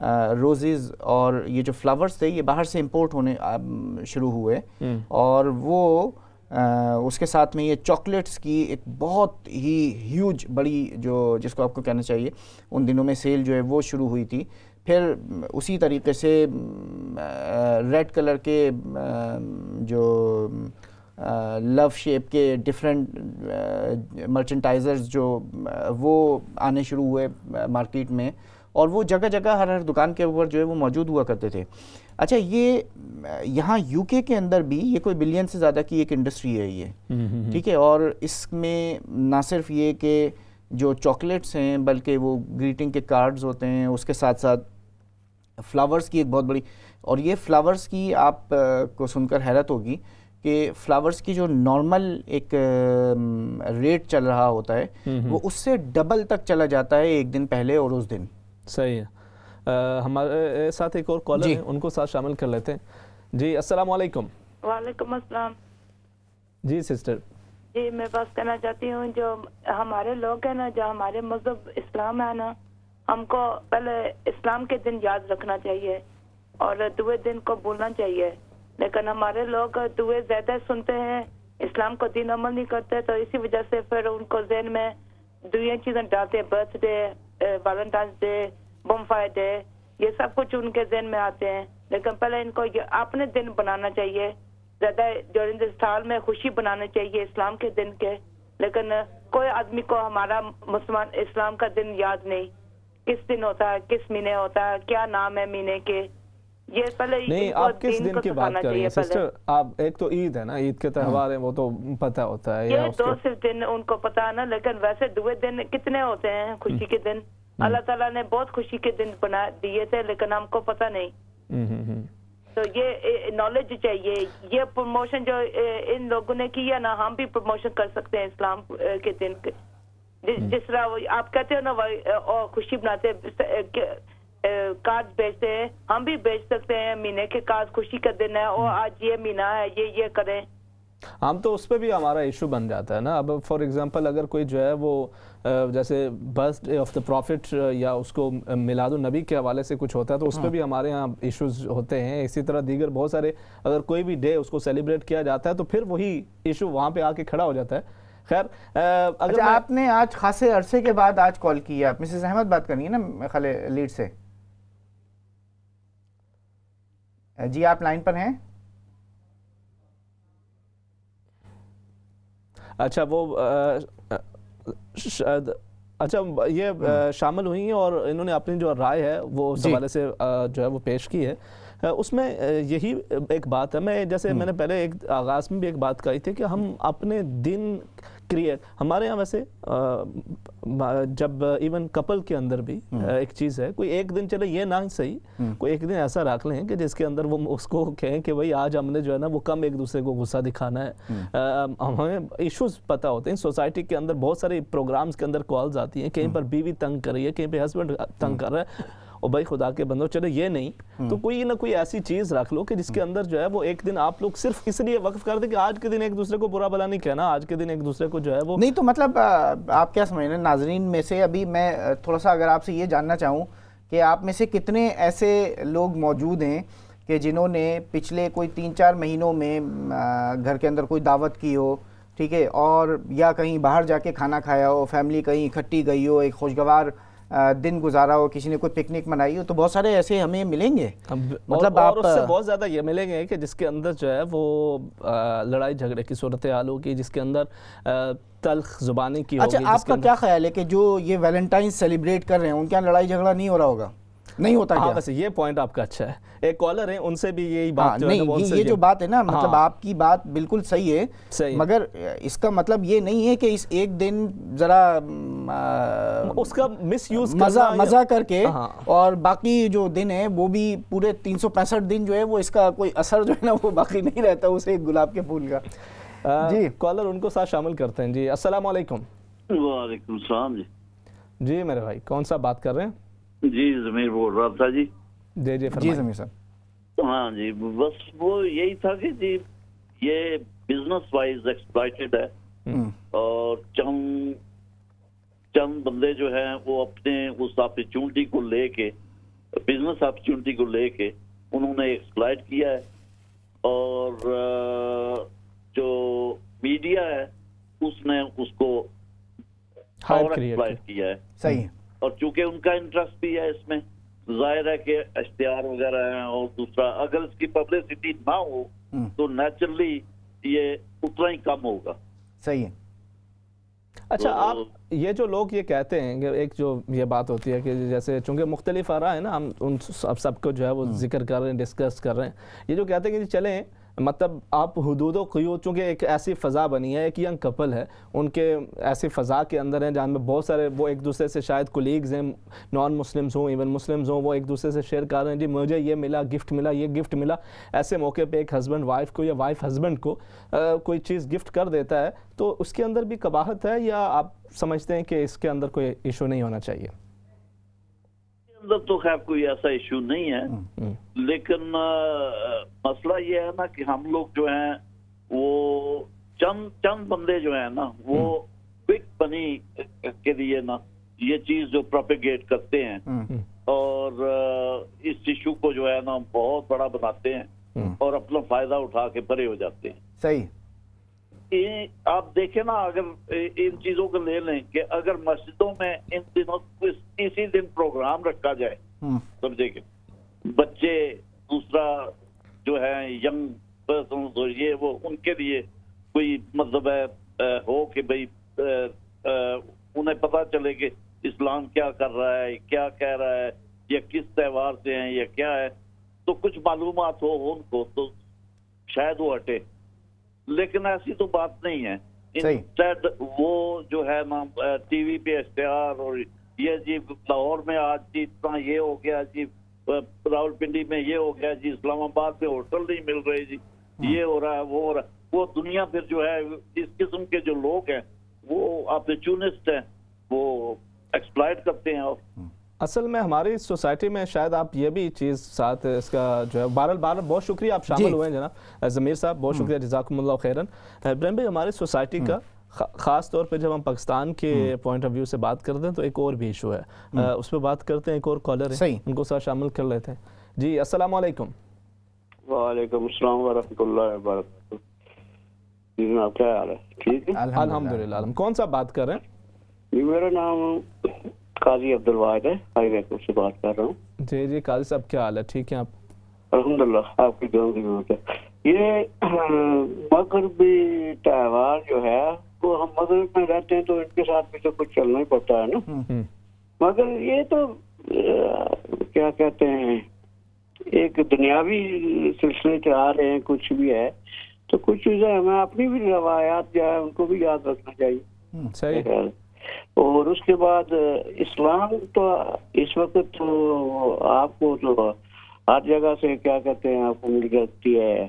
روزز اور یہ جو فلاورز تھے یہ باہر سے امپورٹ ہونے شروع ہوئے, اور وہ اس کے ساتھ میں یہ چاکلیٹس کی ایک بہت ہی ہیوج بڑی جو جس کو آپ کو کہنا چاہیے ان دنوں میں سیل جو ہے وہ شروع ہوئی تھی. پھر اسی طریقے سے ریڈ کلر کے جو لو شیپ کے ڈفرینٹ مرچنٹائزرز جو وہ آنے شروع ہوئے مارکیٹ میں، اور وہ جگہ جگہ ہر دکان کے اوپر جو ہے وہ موجود ہوا کرتے تھے. اچھا یہ یہاں یو کے اندر بھی یہ کوئی بلین سے زیادہ کی ایک انڈسٹری ہے یہ، ٹھیک ہے، اور اس میں نہ صرف یہ کہ جو چاکلیٹس ہیں بلکہ وہ گریٹنگ کے کارڈز ہوتے ہیں، اس کے ساتھ ساتھ فلاورز کی ایک بہت بڑی، اور یہ فلاورز کی آپ کو سن کر حیرت ہوگی کہ فلاورز کی جو نارمل ایک ریٹ چل رہا ہوتا ہے وہ اس سے ڈبل تک چلا جاتا ہے ایک دن پہلے اور اس دن.
صحیح ہے. ہمارے ساتھ ایک اور کالر ہیں، ان کو ساتھ شامل کر لیتے ہیں. جی السلام علیکم.
وعلیکم السلام.
جی سسٹر.
جی میں بس کہنا چاہتی ہوں جو ہمارے لوگ ہیں نا، جو ہمارے مذہب اسلام ہے نا، ہم کو پہلے اسلام کے دن یاد رکھنا چاہیے اور دوے دن کو بھولنا چاہیے، لیکن ہمارے لوگ دوے زیادہ سنتے ہیں، اسلام کو دین عمل نہیں کرتے، تو اسی وجہ سے پھر ان کو ذہن میں دوئیں چیزیں ڈالتے ہیں، birthday, Valentine's day, bonfire day, یہ سب کچھ ان کے ذہن میں آتے ہیں. لیکن پہلے ان کو اپنے دن بنانا چاہیے، زیادہ جو سال میں خوشی بنانا چاہیے اسلام کے دن کے. لیکن کوئی آدمی کو ہمارا مسلمان اسلام کا دن یاد نہیں، کس دن ہوتا ہے، کس مہینے ہوتا ہے، کیا نام ہے مہینے کے، یہ پہلے
نہیں. آپ کس دن کی بات کر رہی ہیں سسٹر؟ آپ ایک تو عید ہے نا، عید کے تہوار ہیں وہ تو پتہ ہوتا ہے،
یہ دو صرف دن ان کو پتہ ہے نا، لیکن ویسے دوے دن کتنے ہوتے ہیں خوشی کے دن. اللہ تعالیٰ نے بہت خوشی کے دن بنا دیے تھے، لیکن ہم کو پتہ نہیں. تو یہ نالج چاہیے، یہ پروموشن جو ان لوگوں نے کی ہے نا، ہم بھی پروموشن کر سکتے ہیں اسلام کے دن کے. جس طرح آپ کہتے ہو نا خوشی بناتے کارڈ بیچتے ہیں، ہم بھی بیچ سکتے ہیں مہینے کے کارڈ، خوشی کا دن ہے اور آج یہ مہینہ ہے، یہ کریں.
ہم تو اس پہ بھی ہمارا ایشو بن جاتا ہے نا. اب فار ایگزامپل اگر کوئی جو ہے وہ جیسے birthday of the prophet یا اس کو میلاد النبی کے حوالے سے کچھ ہوتا ہے تو اس پہ بھی ہمارے ہاں ایشوز ہوتے ہیں. اسی طرح دیگر بہت سارے اگر کوئی بھی ڈے اس کو سیلیبریٹ کیا جاتا ہے تو پھر وہی ایشو وہاں پہ آ کے کھڑا ہو جاتا ہے. خیر
اگر آپ نے آج خاصے عرصے کے بعد آج کال کی ہے، آپ مسز احمد بات کرنی ہے نا خالے لیڈ سے. جی آپ لائن پر ہیں.
اچھا وہ اچھا یہ شامل ہوئی ہیں اور انہوں نے اپنی جو رائے ہے وہ اس حوالے سے جو ہے وہ پیش کی ہے. اس میں یہی ایک بات ہے، میں جیسے میں نے پہلے ایک آغاز میں بھی ایک بات کہی تھی کہ ہم اپنے دن کریٹ، ہمارے یہاں ویسے جب ایون کپل کے اندر بھی ایک چیز ہے، کوئی ایک دن چلے یہ نہ صحیح، کوئی ایک دن ایسا رکھ لیں کہ جس کے اندر وہ اس کو کہیں کہ بھئی آج ہم نے جو ہے نا وہ کم ایک دوسرے کو غصہ دکھانا ہے. ہمیں ایشوز پتہ ہوتے ہیں سوسائٹی کے اندر، بہت سارے پروگرامز کے اندر کالز آتی ہیں، کہیں پر بیوی تنگ کر رہی ہے، کہیں پہ ہسبینڈ تنگ کر رہا ہے، اور بھائی خدا کے بندو چلے یہ نہیں تو کوئی نہ کوئی ایسی چیز رکھ لو کہ جس کے اندر جو ہے وہ ایک دن آپ لوگ صرف اس لیے وقف کر دیں کہ آج کے دن ایک دوسرے کو برا بلا نہیں کہنا، آج کے دن ایک دوسرے کو جو ہے وہ
نہیں. تو مطلب آپ کیا سمجھ رہے ہیں ناظرین میں سے؟ ابھی میں تھوڑا سا اگر آپ سے یہ جاننا چاہوں کہ آپ میں سے کتنے ایسے لوگ موجود ہیں کہ جنہوں نے پچھلے کوئی 3-4 مہینوں میں گھر کے اندر کوئی دعوت کی ہو، ٹھیک ہے، اور یا کہیں باہر جا کے کھانا کھایا ہو، فیملی کہیں اکٹھی گئی ہو، ایک خوشگوار دن گزارا ہو، کسی نے کوئی پکنک منائی ہو، تو بہت سارے ایسے ہمیں ملیں گے. مطلب
اور اس سے بہت زیادہ یہ ملیں گے کہ جس کے اندر جو ہے وہ لڑائی جھگڑے کی صورتحال ہوگی، جس کے اندر تلخ زبانی کی ہوگی.
اچھا آپ کا کیا خیال ہے کہ جو یہ ویلنٹائن سیلیبریٹ کر رہے ہیں ان کے لڑائی جھگڑا نہیں ہو رہا ہوگا؟ نہیں ہوتا کیا؟
ویسے یہ پوائنٹ آپ کا اچھا ہے. ایک کالر ہیں ان سے بھی یہی بات جو ہے
نہیں، یہ جو بات ہے نا، مطلب آپ کی بات بالکل صحیح ہے، مگر اس کا مطلب یہ نہیں ہے کہ اس ایک دن ذرا
اس کا مس یوز
مزہ کر کے اور باقی جو دن ہے وہ بھی پورے 365 دن جو ہے وہ اس کا کوئی اثر جو ہے نا وہ باقی نہیں رہتا اسے ایک گلاب کے پھول کا.
جی کالر ان کو ساتھ شامل کرتے ہیں. جی السلام علیکم.
وعلیکم السلام.
جی میرے بھائی کون سا بات کر رہے ہیں؟
جی ضمیر بول رہا تھا. جی
جی ضمیر صاحب.
ہاں جی بس وہ یہی تھا کہ جی یہ بزنس وائز ایکسپلائٹڈ ہے اور چند بندے جو ہیں وہ اپنے اس اپرچونٹی کو لے کے، بزنس اپرچونٹی کو لے کے انہوں نے ایکسپلائٹ کیا ہے، اور جو میڈیا ہے اس نے اس کو اور ایکسپلائٹ کیا ہے.
صحیح.
اور چونکہ ان کا انٹرسٹ بھی ہے اس میں، ظاہر ہے کہ اشتہار وغیرہ ہیں، اور دوسرا اگر اس کی پبلسٹی نہ ہو تو نیچرلی یہ اتنا ہی کم ہوگا.
صحیح ہے.
اچھا آپ یہ جو لوگ یہ کہتے ہیں کہ ایک جو یہ بات ہوتی ہے کہ جیسے چونکہ مختلف آراء ہیں نا، ہم ان سب کو جو ہے وہ ذکر کر رہے ہیں، ڈسکس کر رہے ہیں. یہ جو کہتے ہیں کہ چلیں مطلب آپ حدود و قیود، چونکہ ایک ایسی فضا بنی ہے، ایک ینگ کپل ہے، ان کے ایسی فضا کے اندر ہیں جہاں میں بہت سارے وہ ایک دوسرے سے شاید کولیگز ہیں، نان مسلمز ہوں، ایون مسلمز ہوں، وہ ایک دوسرے سے شیئر کر رہے ہیں جی مجھے یہ ملا، گفٹ ملا، یہ گفٹ ملا. ایسے موقع پہ ایک ہسبینڈ وائف کو یا وائف ہسبینڈ کو کوئی چیز گفٹ کر دیتا ہے، تو اس کے اندر بھی قباحت ہے یا آپ سمجھتے ہیں کہ اس کے اندر کوئی ایشو نہیں ہونا چاہیے؟
اندر تو خیر کوئی ایسا ایشو نہیں ہے، لیکن مسئلہ یہ ہے نا کہ ہم لوگ جو ہیں وہ چند بندے جو ہیں نا وہ کوئک منی کے لیے نا یہ چیز جو پروپیگیٹ کرتے ہیں اور اس ایشو کو جو ہے نا بہت بڑا بناتے ہیں اور اپنا فائدہ اٹھا کے پرے ہو جاتے ہیں.
صحیح.
آپ دیکھیں نا، اگر ان چیزوں کو لے لیں کہ اگر مسجدوں میں ان دنوں اسی دن پروگرام رکھا جائے، سمجھے کہ بچے دوسرا جو ہے ینگ پرسنز یہ وہ ان کے لیے کوئی مطلب ہے ہو کہ بھئی انہیں پتہ چلے کہ اسلام کیا کر رہا ہے، کیا کہہ رہا ہے، یا کس تہوار سے ہیں یا کیا ہے، تو کچھ معلومات ہو ان کو تو شاید وہ ہٹے. لیکن ایسی تو بات نہیں ہے. انسٹیڈ وہ جو ہے نا ٹی وی پہ اشتہار اور یہ جی لاہور میں آج جی اتنا یہ ہو گیا جی، راول پنڈی میں یہ ہو گیا جی، اسلام آباد میں ہوٹل نہیں مل رہے جی، یہ ہو رہا ہے وہ ہو رہا ہے. وہ دنیا پھر جو ہے اس قسم کے جو لوگ ہیں وہ اپرچونسٹ ہیں، وہ ایکسپلائٹ کرتے ہیں. اور
اصل میں ہماری سوسائٹی میں شاید آپ یہ بھی چیز ساتھ اس کا جو ہے بہرحال بہت شکریہ آپ شامل ہوئے ہیں جناب ضمیر صاحب، بہت شکریہ، جزاکم اللہ خیرن. ابراہیم بھائی ہماری سوسائٹی کا خاص طور پہ جب ہم پاکستان کے پوائنٹ آف ویو سے بات کرتے ہیں تو ایک اور بھی ایشو ہے، اس پہ بات کرتے ہیں. ایک اور کالر ہے، ان کو ساتھ شامل کر لیتے ہیں. جی السلام علیکم.
وعلیکم السلام ورحمۃ اللہ وبرکاتہ. جی جناب کیا حال ہے؟ ٹھیک ہے
الحمدللہ. کون سا بات کر رہے ہیں؟
جی میرا نام قاضی عبدالواحد ہے، ہائی وے سے بات کر رہا ہوں.
جی جی قاضی صاحب کیا حال ہے؟ ٹھیک ہے آپ؟
الحمدللہ آپ کی دعا کی بات ہے. یہ مغربی تہوار جو ہے وہ ہم مغرب میں رہتے ہیں تو ان کے ساتھ بھی تو کچھ چلنا ہی پڑتا ہے نا، مگر یہ تو کیا کہتے ہیں ایک دنیاوی سلسلے چلا رہے ہیں. کچھ بھی ہے تو کچھ چیزیں ہمیں اپنی بھی روایات جو ہے ان کو بھی یاد رکھنا چاہیے.
صحیح.
اور اس کے بعد اسلام تو اس وقت تو آپ کو تو ہر جگہ سے کیا کہتے ہیں آپ کو مل جاتی ہے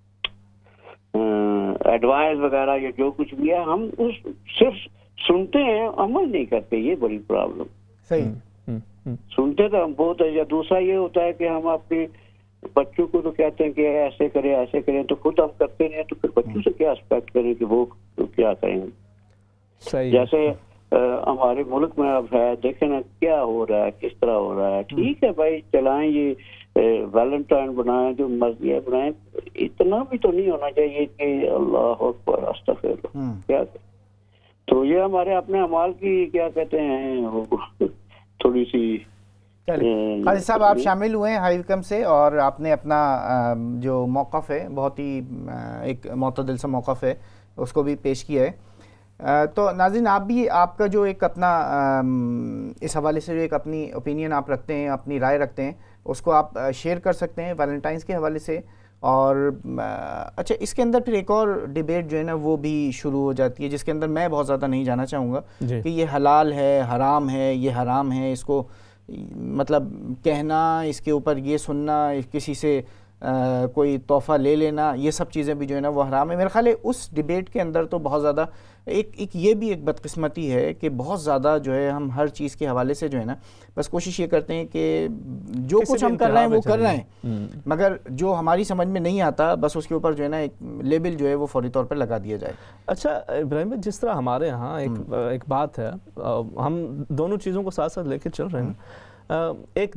ایڈوائز وغیرہ، یہ جو کچھ بھی ہے ہم صرف سنتے ہیں، عمل نہیں کرتے. یہ بڑی پرابلم.
صحیح.
سنتے تو ہم بہت ہے. یا دوسرا یہ ہوتا ہے کہ ہم اپنے بچوں کو تو کہتے ہیں کہ ایسے کریں ایسے کریں، تو خود ہم کرتے نہیں تو پھر بچوں سے کیا ایکسپیکٹ کریں کہ وہ کیا کریں گے. جیسے ہمارے ملک میں اب ہے، دیکھیں نا کیا ہو رہا ہے، کس طرح ہو رہا ہے. ٹھیک ہے بھائی چلائیں، یہ ویلنٹائن بنائیں، جو مرضی ہے بنائیں، اتنا بھی تو نہیں ہونا چاہیے کہ اللہ اکبر استغفر کیا. تو یہ ہمارے اپنے اعمال کی کیا کہتے ہیں تھوڑی سی.
قاضی صاحب آپ شامل ہوئے ہیں ہائی ویکم سے اور آپ نے اپنا جو موقف ہے بہت ہی ایک معتدل سا موقف ہے اس کو بھی پیش کیا ہے. تو ناظرین آپ بھی آپ کا جو ایک اپنا اس حوالے سے جو ایک اپنی اوپینین آپ رکھتے ہیں، اپنی رائے رکھتے ہیں، اس کو آپ شیئر کر سکتے ہیں ویلنٹائنس کے حوالے سے. اور اچھا اس کے اندر پھر ایک اور ڈیبیٹ جو ہے نا وہ بھی شروع ہو جاتی ہے جس کے اندر میں بہت زیادہ نہیں جانا چاہوں گا کہ یہ حلال ہے حرام ہے، یہ حرام ہے، اس کو مطلب کہنا، اس کے اوپر یہ سننا، کسی سے کوئی تحفہ لے لینا، یہ سب چیزیں بھی جو ہے نا وہ حرام ہے. میرا خیال ہے اس ڈیبیٹ کے اندر تو بہت زیادہ ایک یہ بھی ایک بدقسمتی ہے کہ بہت زیادہ جو ہے ہم ہر چیز کے حوالے سے جو ہے نا بس کوشش یہ کرتے ہیں کہ جو کچھ ہم کر رہے ہیں وہ کر رہے ہیں، مگر جو ہماری سمجھ میں نہیں آتا بس اس کے اوپر جو ہے نا ایک لیبل جو ہے وہ فوری طور پر لگا دیا جائے.
اچھا ابراہیم جس طرح ہمارے یہاں ایک بات ہے، ہم دونوں چیزوں کو ساتھ ساتھ لے کے چل رہے ہیں. ایک دن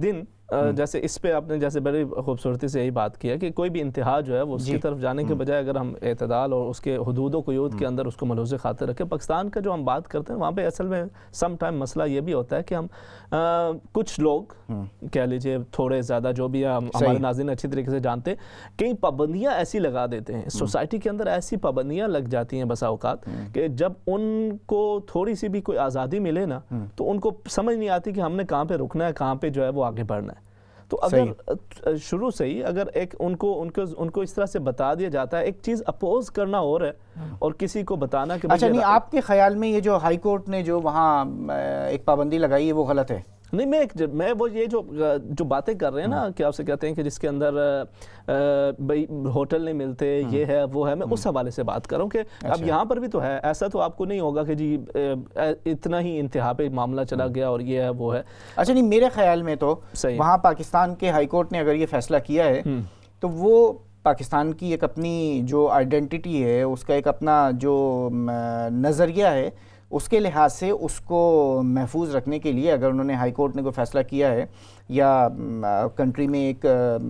جیسے اس پہ آپ نے جیسے بڑی خوبصورتی سے یہی بات کیا کہ کوئی بھی انتہا جو ہے وہ اس کی طرف جانے کے بجائے اگر ہم اعتدال اور اس کے حدود و قیود کے اندر اس کو ملحوظ خاطر رکھیں. پاکستان کا جو ہم بات کرتے ہیں وہاں پہ اصل میں سم ٹائم مسئلہ یہ بھی ہوتا ہے کہ ہم کچھ لوگ کہہ لیجئے تھوڑے زیادہ جو بھی ہمارے ناظرین اچھی طریقے سے جانتے ہیں کئی پابندیاں ایسی لگا دیتے ہیں سوسائٹی کے اندر. ایسی پابندیاں لگ جاتی ہیں بسا اوقات کہ جب ان کو تھوڑی سی بھی کوئی آزادی ملے نا تو ان کو سمجھ نہیں آتی کہ ہم نے کہاں پہ رکنا ہے, کہاں پہ جو ہے وہ آگے بڑھنا ہے. تو اگر شروع سے ہی اگر ایک ان کو اس طرح سے بتا دیا جاتا ہے, ایک چیز اپوز کرنا اور ہے اور کسی کو بتانا کہ
اچھا نہیں, آپ کے خیال میں یہ جو ہائی کورٹ نے جو وہاں ایک پابندی لگائی ہے وہ غلط ہے؟
نہیں, میں وہ یہ جو باتیں کر رہے ہیں نا کہ آپ سے کہتے ہیں کہ جس کے اندر بھئی ہوٹل نہیں ملتے, یہ ہے وہ ہے, میں اس حوالے سے بات کر رہا ہوں کہ اب یہاں پر بھی تو ہے. ایسا تو آپ کو نہیں ہوگا کہ جی اتنا ہی انتہا پہ معاملہ چلا گیا اور یہ ہے وہ ہے.
اچھا نہیں, میرے خیال میں تو وہاں پاکستان کے ہائی کورٹ نے اگر یہ فیصلہ کیا ہے تو وہ پاکستان کی ایک اپنی جو آئیڈینٹی ہے, اس کا ایک اپنا جو نظریہ ہے, اس کے لحاظ سے اس کو محفوظ رکھنے کے لیے اگر انہوں نے ہائی کورٹ نے کوئی فیصلہ کیا ہے یا کنٹری میں ایک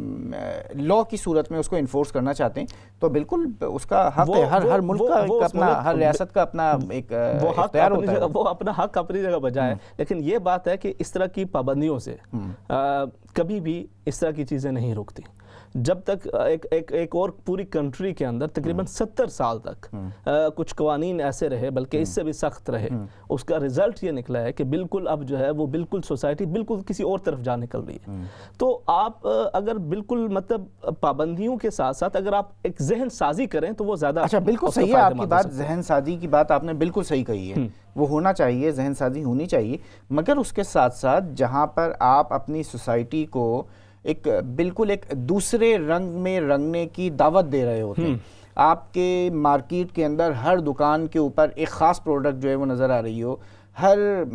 لا کی صورت میں اس کو انفورس کرنا چاہتے ہیں تو بالکل اس کا حق ہے. ہر ملک کا اپنا, ہر ریاست کا اپنا ایک اختیار ہوتا ہے,
وہ اپنا حق اپنی جگہ بجا ہے. لیکن یہ بات ہے کہ اس طرح کی پابندیوں سے کبھی بھی اس طرح کی چیزیں نہیں رکتی جب تک ایک اور پوری کنٹری کے اندر تقریباً 70 سال تک کچھ قوانین ایسے رہے بلکہ اس سے بھی سخت رہے. اس کا رزلٹ یہ نکلا ہے کہ بالکل اب جو ہے وہ بالکل سوسائٹی بالکل کسی اور طرف جا نکل رہی ہے. تو آپ اگر بالکل مطلب پابندیوں کے ساتھ ساتھ اگر آپ ایک ذہن سازی کریں تو وہ زیادہ
اچھا بالکل صحیح ہے آپ کی بات, ذہن سازی کی بات آپ نے بالکل صحیح کہی ہے, وہ ہونا چاہیے, ذہن سازی ہونی چاہیے. مگر اس کے ساتھ ساتھ جہاں پر آپ اپنی سوسائٹی کو ایک بالکل ایک دوسرے رنگ میں رنگنے کی دعوت دے رہے ہوتے ہیں, آپ کے مارکیٹ کے اندر ہر دکان کے اوپر ایک خاص پروڈکٹ جو ہے وہ نظر آ رہی ہو, ہر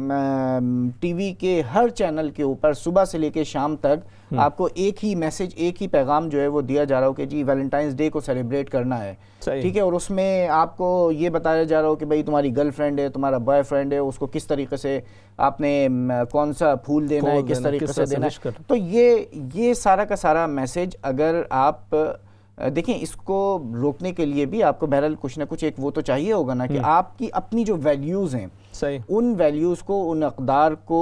ٹی وی کے ہر چینل کے اوپر صبح سے لے کے شام تک آپ کو ایک ہی میسج, ایک ہی پیغام جو ہے وہ دیا جا رہا ہو کہ جی ویلنٹائنس ڈے کو سیلیبریٹ کرنا ہے, ٹھیک ہے, اور اس میں آپ کو یہ بتایا جا رہا ہو کہ بھئی تمہاری گرل فرینڈ ہے, تمہارا بوائے فرینڈ ہے, اس کو کس طریقے سے آپ نے کون سا پھول دینا ہے, کس طریقے سے دینا ہے. تو یہ سارا کا سارا میسج اگر آپ دیکھیں اس کو روکنے کے لیے بھی آپ کو بہرحال کچھ نہ کچھ ایک وہ تو چاہیے ہوگا نا کہ آپ کی اپنی جو ویلیوز ہیں ان ویلیوز کو, ان اقدار کو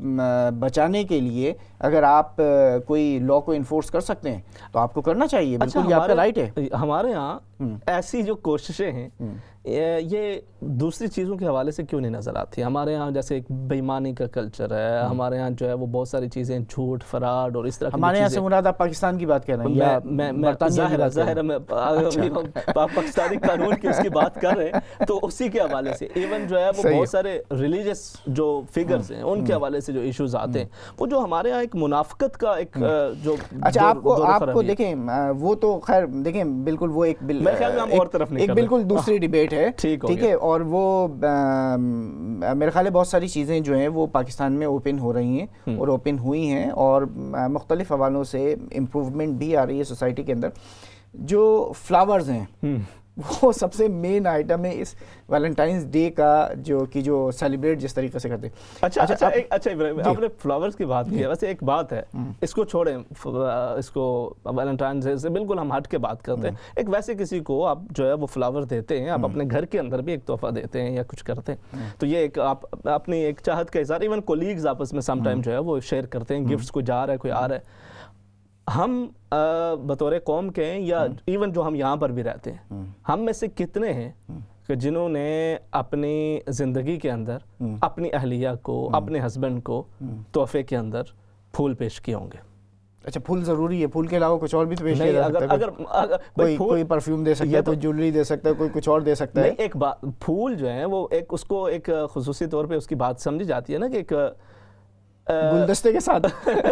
بچانے کے لیے اگر آپ کوئی لا کو انفورس کر سکتے ہیں تو آپ کو کرنا چاہیے, بالکل یہ آپ کا رائٹ ہے.
ہمارے ہاں ایسی جو کوششیں ہیں یہ دوسری چیزوں کے حوالے سے کیوں نہیں نظر آتی؟ ہمارے ہاں جیسے ایک بے ایمانی کا کلچر ہے, ہمارے ہاں جو ہے وہ بہت ساری چیزیں جھوٹ, فراڈ اور اس طرح کی.
ہمارے یہاں سے مراد آپ پاکستان کی بات کر رہے ہیں؟
ظاہر میں پاکستانی قانون کی اس کی بات کر رہے ہیں تو اسی کے حوالے سے ایون جو ہے وہ بہت سارے ریلیجس جو فگرز ہیں ان کے حوالے سے جو ایشوز آتے ہیں, وہ جو ہمارے ہاں ایک منافقت کا ایک جو
اچھا آپ کو دیکھیں وہ تو خیر دیکھیں بالکل وہ ایک بالکل دوسری ڈیبیٹ ہے, ٹھیک ہے, اور وہ میرے خیال ہے بہت ساری چیزیں جو ہیں وہ پاکستان میں اوپن ہو رہی ہیں اور اوپن ہوئی ہیں اور مختلف حوالوں سے امپروومنٹ بھی آ رہی ہے سوسائٹی کے اندر. جو فلاورز ہیں وہ سب سے مین آئٹم ہے اس ویلنٹائنس ڈے کا جو سیلیبریٹ جس طریقے سے کرتے ہیں.
اچھا ابراہیم, آپ نے فلاورز کی بات کی ہے, ویسے ایک بات ہے, اس کو چھوڑیں, اس کو ویلنٹائنس ڈے سے بالکل ہم ہٹ کے بات کرتے ہیں. ایک ویسے کسی کو آپ جو ہے وہ فلاور دیتے ہیں, آپ اپنے گھر کے اندر بھی ایک تحفہ دیتے ہیں یا کچھ کرتے ہیں, تو یہ ایک آپ اپنی ایک چاہت کا اظہار, ایون کولیگز آپس میں سم ٹائم جو ہے وہ شیئر کرتے ہیں, گفٹس کوئی جا رہا ہے کوئی آ رہا ہے. ہم بطور قوم کے ہیں یا ایون جو ہم یہاں پر بھی رہتے ہیں, ہم میں سے کتنے ہیں کہ جنہوں نے اپنی زندگی کے اندر اپنی اہلیہ کو, اپنے ہسبینڈ کو تحفے کے اندر پھول پیش کیے ہوں گے؟
اچھا پھول ضروری ہے, پھول کے علاوہ کچھ اور بھی تو پیش کیا جا سکتا ہے, کوئی پرفیوم دے سکتا ہے, کوئی جویلری دے سکتا ہے, کوئی کچھ اور دے سکتا ہے.
ایک بات, پھول جو ہیں وہ ایک اس کو ایک خصوصی طور پہ اس کی بات سمجھی جاتی ہے نا کہ ایک
گلدستے کے ساتھ,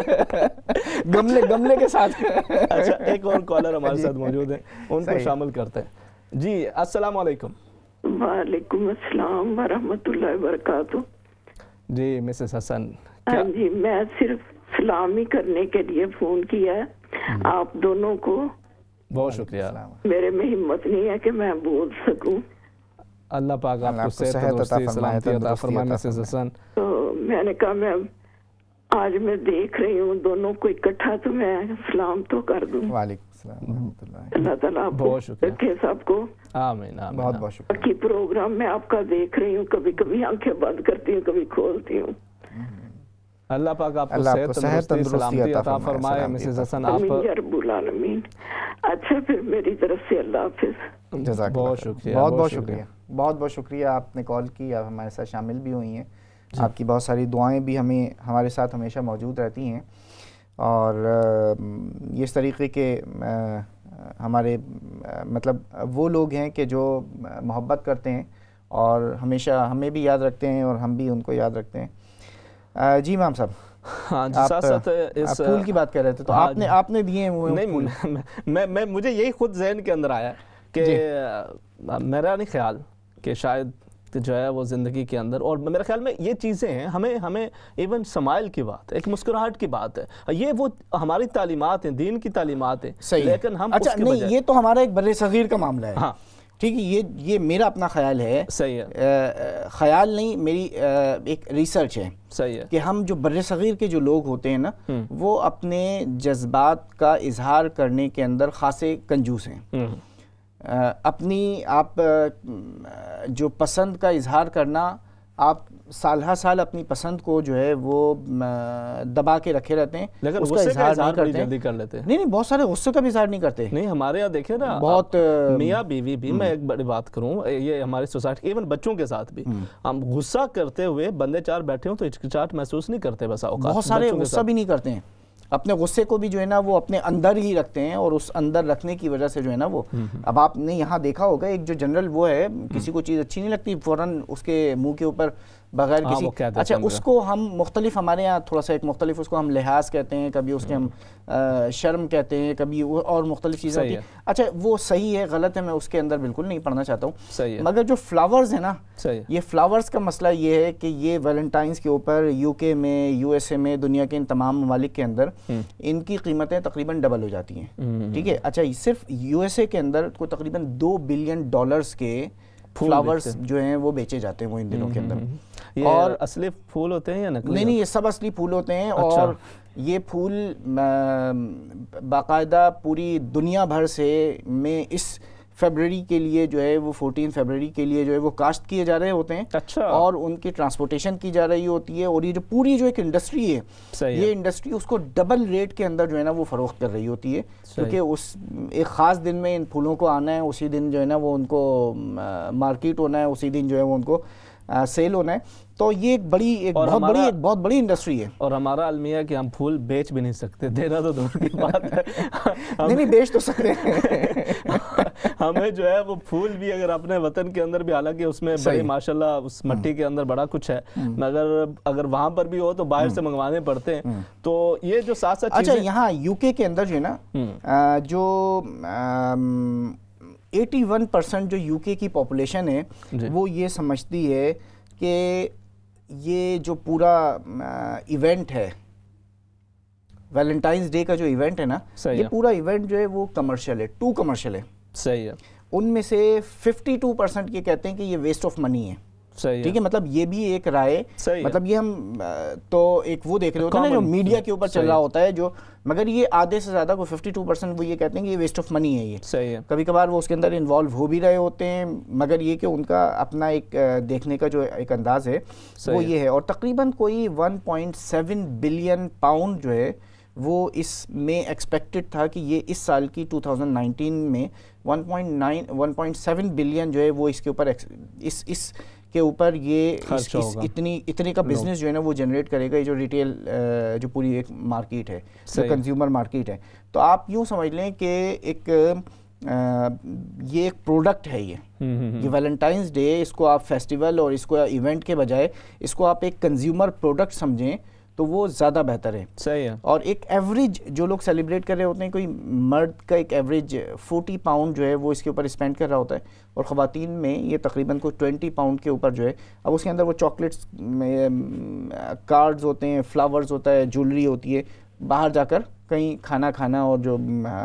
گملے کے ساتھ.
اچھا ایک اور کالر ہمارے ساتھ موجود ہیں, ان کو شامل کرتے ہیں. جی السلام علیکم.
وعلیکم السلام ورحمۃ اللہ وبرکاتہ.
جی مسز حسن.
ہاں جی, میں صرف سلامی کرنے کے لیے فون کیا ہے آپ دونوں کو.
بہت شکریہ.
میرے میں ہمت نہیں ہے کہ میں بول سکوں.
اللہ پاک آپ کو صحت تندرستی سلامتی عطا فرمائے مسز حسن.
تو میں نے کہا میں آج میں دیکھ رہی ہوں دونوں کو اکٹھا تو میں سلام تو کر دوں.
وعلیکم السلام ورحمۃ اللہ.
اللہ تعالیٰ
بہت شکریہ
رکھے سب کو.
آمین آمین.
بہت بہت شکریہ.
باقی پروگرام میں آپ کا دیکھ رہی ہوں, کبھی کبھی آنکھیں بند کرتی ہوں, کبھی کھولتی ہوں.
اللہ پاک آپ کو صحت تندرستی سلامتی عطا فرمائے. مسز حسن آپ
آمین یا رب العالمین. اچھا پھر میری طرف سے اللہ حافظ.
جزاک
بہت شکریہ.
بہت بہت شکریہ. بہت بہت شکریہ آپ نے کال کی, آپ ہمارے ساتھ شامل بھی ہوئی ہیں. آپ کی بہت ساری دعائیں بھی ہمارے ساتھ ہمیشہ موجود رہتی ہیں, اور یہ اس طریقے کے ہمارے مطلب وہ لوگ ہیں کہ جو محبت کرتے ہیں اور ہمیشہ ہمیں بھی یاد رکھتے ہیں اور ہم بھی ان کو یاد رکھتے ہیں. جی امام صاحب,
ہاں جی, ساتھ ساتھ اس
پھول کی بات کر رہے تھے تو آپ نے دیے ہوئے پھول.
میں مجھے یہی خود ذہن کے اندر آیا کہ میرا نہیں خیال کہ شاید جو ہے وہ زندگی کے اندر, اور میرے خیال میں یہ چیزیں ہیں ہمیں ایون سمائل کی بات ہے, ایک مسکراہٹ کی بات ہے, یہ وہ ہماری تعلیمات ہیں, دین کی تعلیمات ہیں. لیکن ہم
اچھا نہیں, یہ تو ہمارا ایک بر صغیر کا معاملہ ہے.
ہاں
ٹھیک ہے, یہ میرا اپنا خیال ہے.
صحیح ہے.
خیال نہیں, میری ایک ریسرچ ہے.
صحیح ہے کہ
ہم جو بر صغیر کے جو لوگ ہوتے ہیں نا, وہ اپنے جذبات کا اظہار کرنے کے اندر خاصے کنجوس ہیں. اپنی آپ جو پسند کا اظہار کرنا, آپ سال ہر سال اپنی پسند کو جو ہے وہ دبا کے رکھے رہتے ہیں,
لیکن
اس کا اظہار نہیں کرتے.
جلدی کر لیتے ہیں.
نہیں, بہت سارے غصے کا بھی اظہار نہیں کرتے.
نہیں, ہمارے یہاں دیکھیں نا,
بہت
میاں بیوی بھی, میں ایک بڑی بات کروں, یہ ہماری سوسائٹی ایون بچوں کے ساتھ بھی, ہم غصہ کرتے ہوئے بندے چار بیٹھے ہوں تو ہچکچاہٹ محسوس نہیں کرتے. بس اوقات
بہت سارے غصہ بھی نہیں کرتے ہیں, اپنے غصے کو بھی جو ہے نا وہ اپنے اندر ہی رکھتے ہیں, اور اس اندر رکھنے کی وجہ سے جو ہے نا وہ, اب آپ نے یہاں دیکھا ہوگا ایک جو جنرل وہ ہے, کسی کو چیز اچھی نہیں لگتی فوراً اس کے منہ کے اوپر بغیر کسی, اچھا اس کو ہم مختلف, ہمارے یہاں تھوڑا سا ایک مختلف, اس کو ہم لحاظ کہتے ہیں, کبھی اس کے ہم شرم کہتے ہیں, کبھی اور مختلف چیزیں ہوتی ہیں. اچھا وہ صحیح ہے غلط ہے, میں اس کے اندر بالکل نہیں پڑھنا چاہتا ہوں, مگر جو فلاورز ہیں نا, یہ فلاورز کا مسئلہ یہ ہے کہ یہ ویلنٹائنز کے اوپر یو کے میں, یو ایس اے میں, دنیا کے ان تمام ممالک کے اندر ان کی قیمتیں تقریباً ڈبل ہو جاتی ہیں. ٹھیک ہے, اچھا صرف یو ایس اے کے اندر کو تقریباً $2 بلین کے فلاورز جو ہیں وہ بیچے جاتے ہیں وہ ان دنوں کے اندر.
اور اصلی پھول ہوتے ہیں یا نقلی؟
نہیں, یہ سب اصلی پھول ہوتے ہیں. اور یہ پھول باقاعدہ پوری دنیا بھر سے میں اس فیبرری کے لیے جو ہے وہ 14 فیبرری کے لیے جو ہے وہ کاشت کیے جا رہے ہوتے ہیں. اور ان کی ٹرانسپورٹیشن کی جا رہی ہوتی ہے, اور یہ جو پوری جو ایک انڈسٹری ہے, یہ انڈسٹری اس کو ڈبل ریٹ کے اندر جو ہے نا وہ فروخت کر رہی ہوتی ہے, کیونکہ اس ایک خاص دن میں ان پھولوں کو آنا ہے, اسی دن جو ہے نا وہ ان کو مارکیٹ ہونا ہے, اسی دن جو ہے وہ ان کو سیل ہونا ہے. تو یہ ایک بہت بڑی انڈسٹری ہے.
اور ہمارا المیہ کہ ہم پھول بیچ بھی نہیں سکتے, دینا تو دور کی بات ہے.
نہیں بیچ تو سکتے ہیں.
ہمیں جو ہے وہ پھول بھی اگر اپنے وطن کے اندر بھی, حالانکہ اس میں بڑی ماشاءاللہ اس مٹی کے اندر بڑا کچھ ہے, مگر اگر وہاں پر بھی ہو تو باہر سے منگوانے پڑتے ہیں. تو یہ جو ساتھ ساتھ
اچھا یہاں یو کے اندر جو ہے نا, جو 81% جو یو کے کی پاپولیشن ہے وہ یہ سمجھتی ہے کہ یہ جو پورا ایونٹ ہے, ویلنٹائنز ڈے کا جو ایونٹ ہے نا, یہ پورا ایونٹ جو ہے وہ کمرشل ہے, ٹو کمرشل ہے.
صحیح ہے.
ان میں سے 52% یہ کہتے ہیں کہ یہ ویسٹ آف منی ہے. ٹھیک ہے, مطلب یہ بھی ایک رائے, مطلب یہ ہم تو ایک وہ دیکھ رہے ہوتے ہیں جو میڈیا کے اوپر چل رہا ہوتا ہے, جو مگر یہ آدھے سے زیادہ کو 52% وہ یہ کہتے ہیں کہ یہ ویسٹ آف منی ہے. یہ
صحیح ہے.
کبھی کبھار وہ اس کے اندر انوالو ہو بھی رہے ہوتے ہیں, مگر یہ کہ ان کا اپنا ایک دیکھنے کا جو ایک انداز ہے وہ یہ ہے. اور تقریباً کوئی 1.7 بلین پاؤنڈ جو ہے وہ اس میں ایکسپیکٹڈ تھا کہ یہ اس سال کی 2019 میں 1.7 بلین جو ہے وہ اس کے اوپر اس کے اوپر یہ اتنے کا بزنس جو ہے نا وہ جنریٹ کرے گا, یہ جو ریٹیل جو پوری ایک مارکیٹ ہے, جو کنزیومر مارکیٹ ہے. تو آپ یوں سمجھ لیں کہ یہ ایک پروڈکٹ ہے, یہ ویلنٹائنز ڈے, اس کو آپ فیسٹیول اور اس کو ایونٹ کے بجائے اس کو آپ ایک کنزیومر پروڈکٹ سمجھیں تو وہ زیادہ بہتر ہے.
صحیح ہے.
اور ایک ایوریج جو لوگ سیلیبریٹ کر رہے ہوتے ہیں, کوئی مرد کا ایک ایوریج 40 پاؤنڈ جو ہے وہ اس کے اوپر اسپینڈ کر رہا ہوتا ہے, اور خواتین میں یہ تقریباً کوئی 20 پاؤنڈ کے اوپر جو ہے. اب اس کے اندر وہ چاکلیٹس, کارڈز ہوتے ہیں, فلاورز ہوتا ہے, جولری ہوتی ہے, باہر جا کر کہیں کھانا کھانا اور جو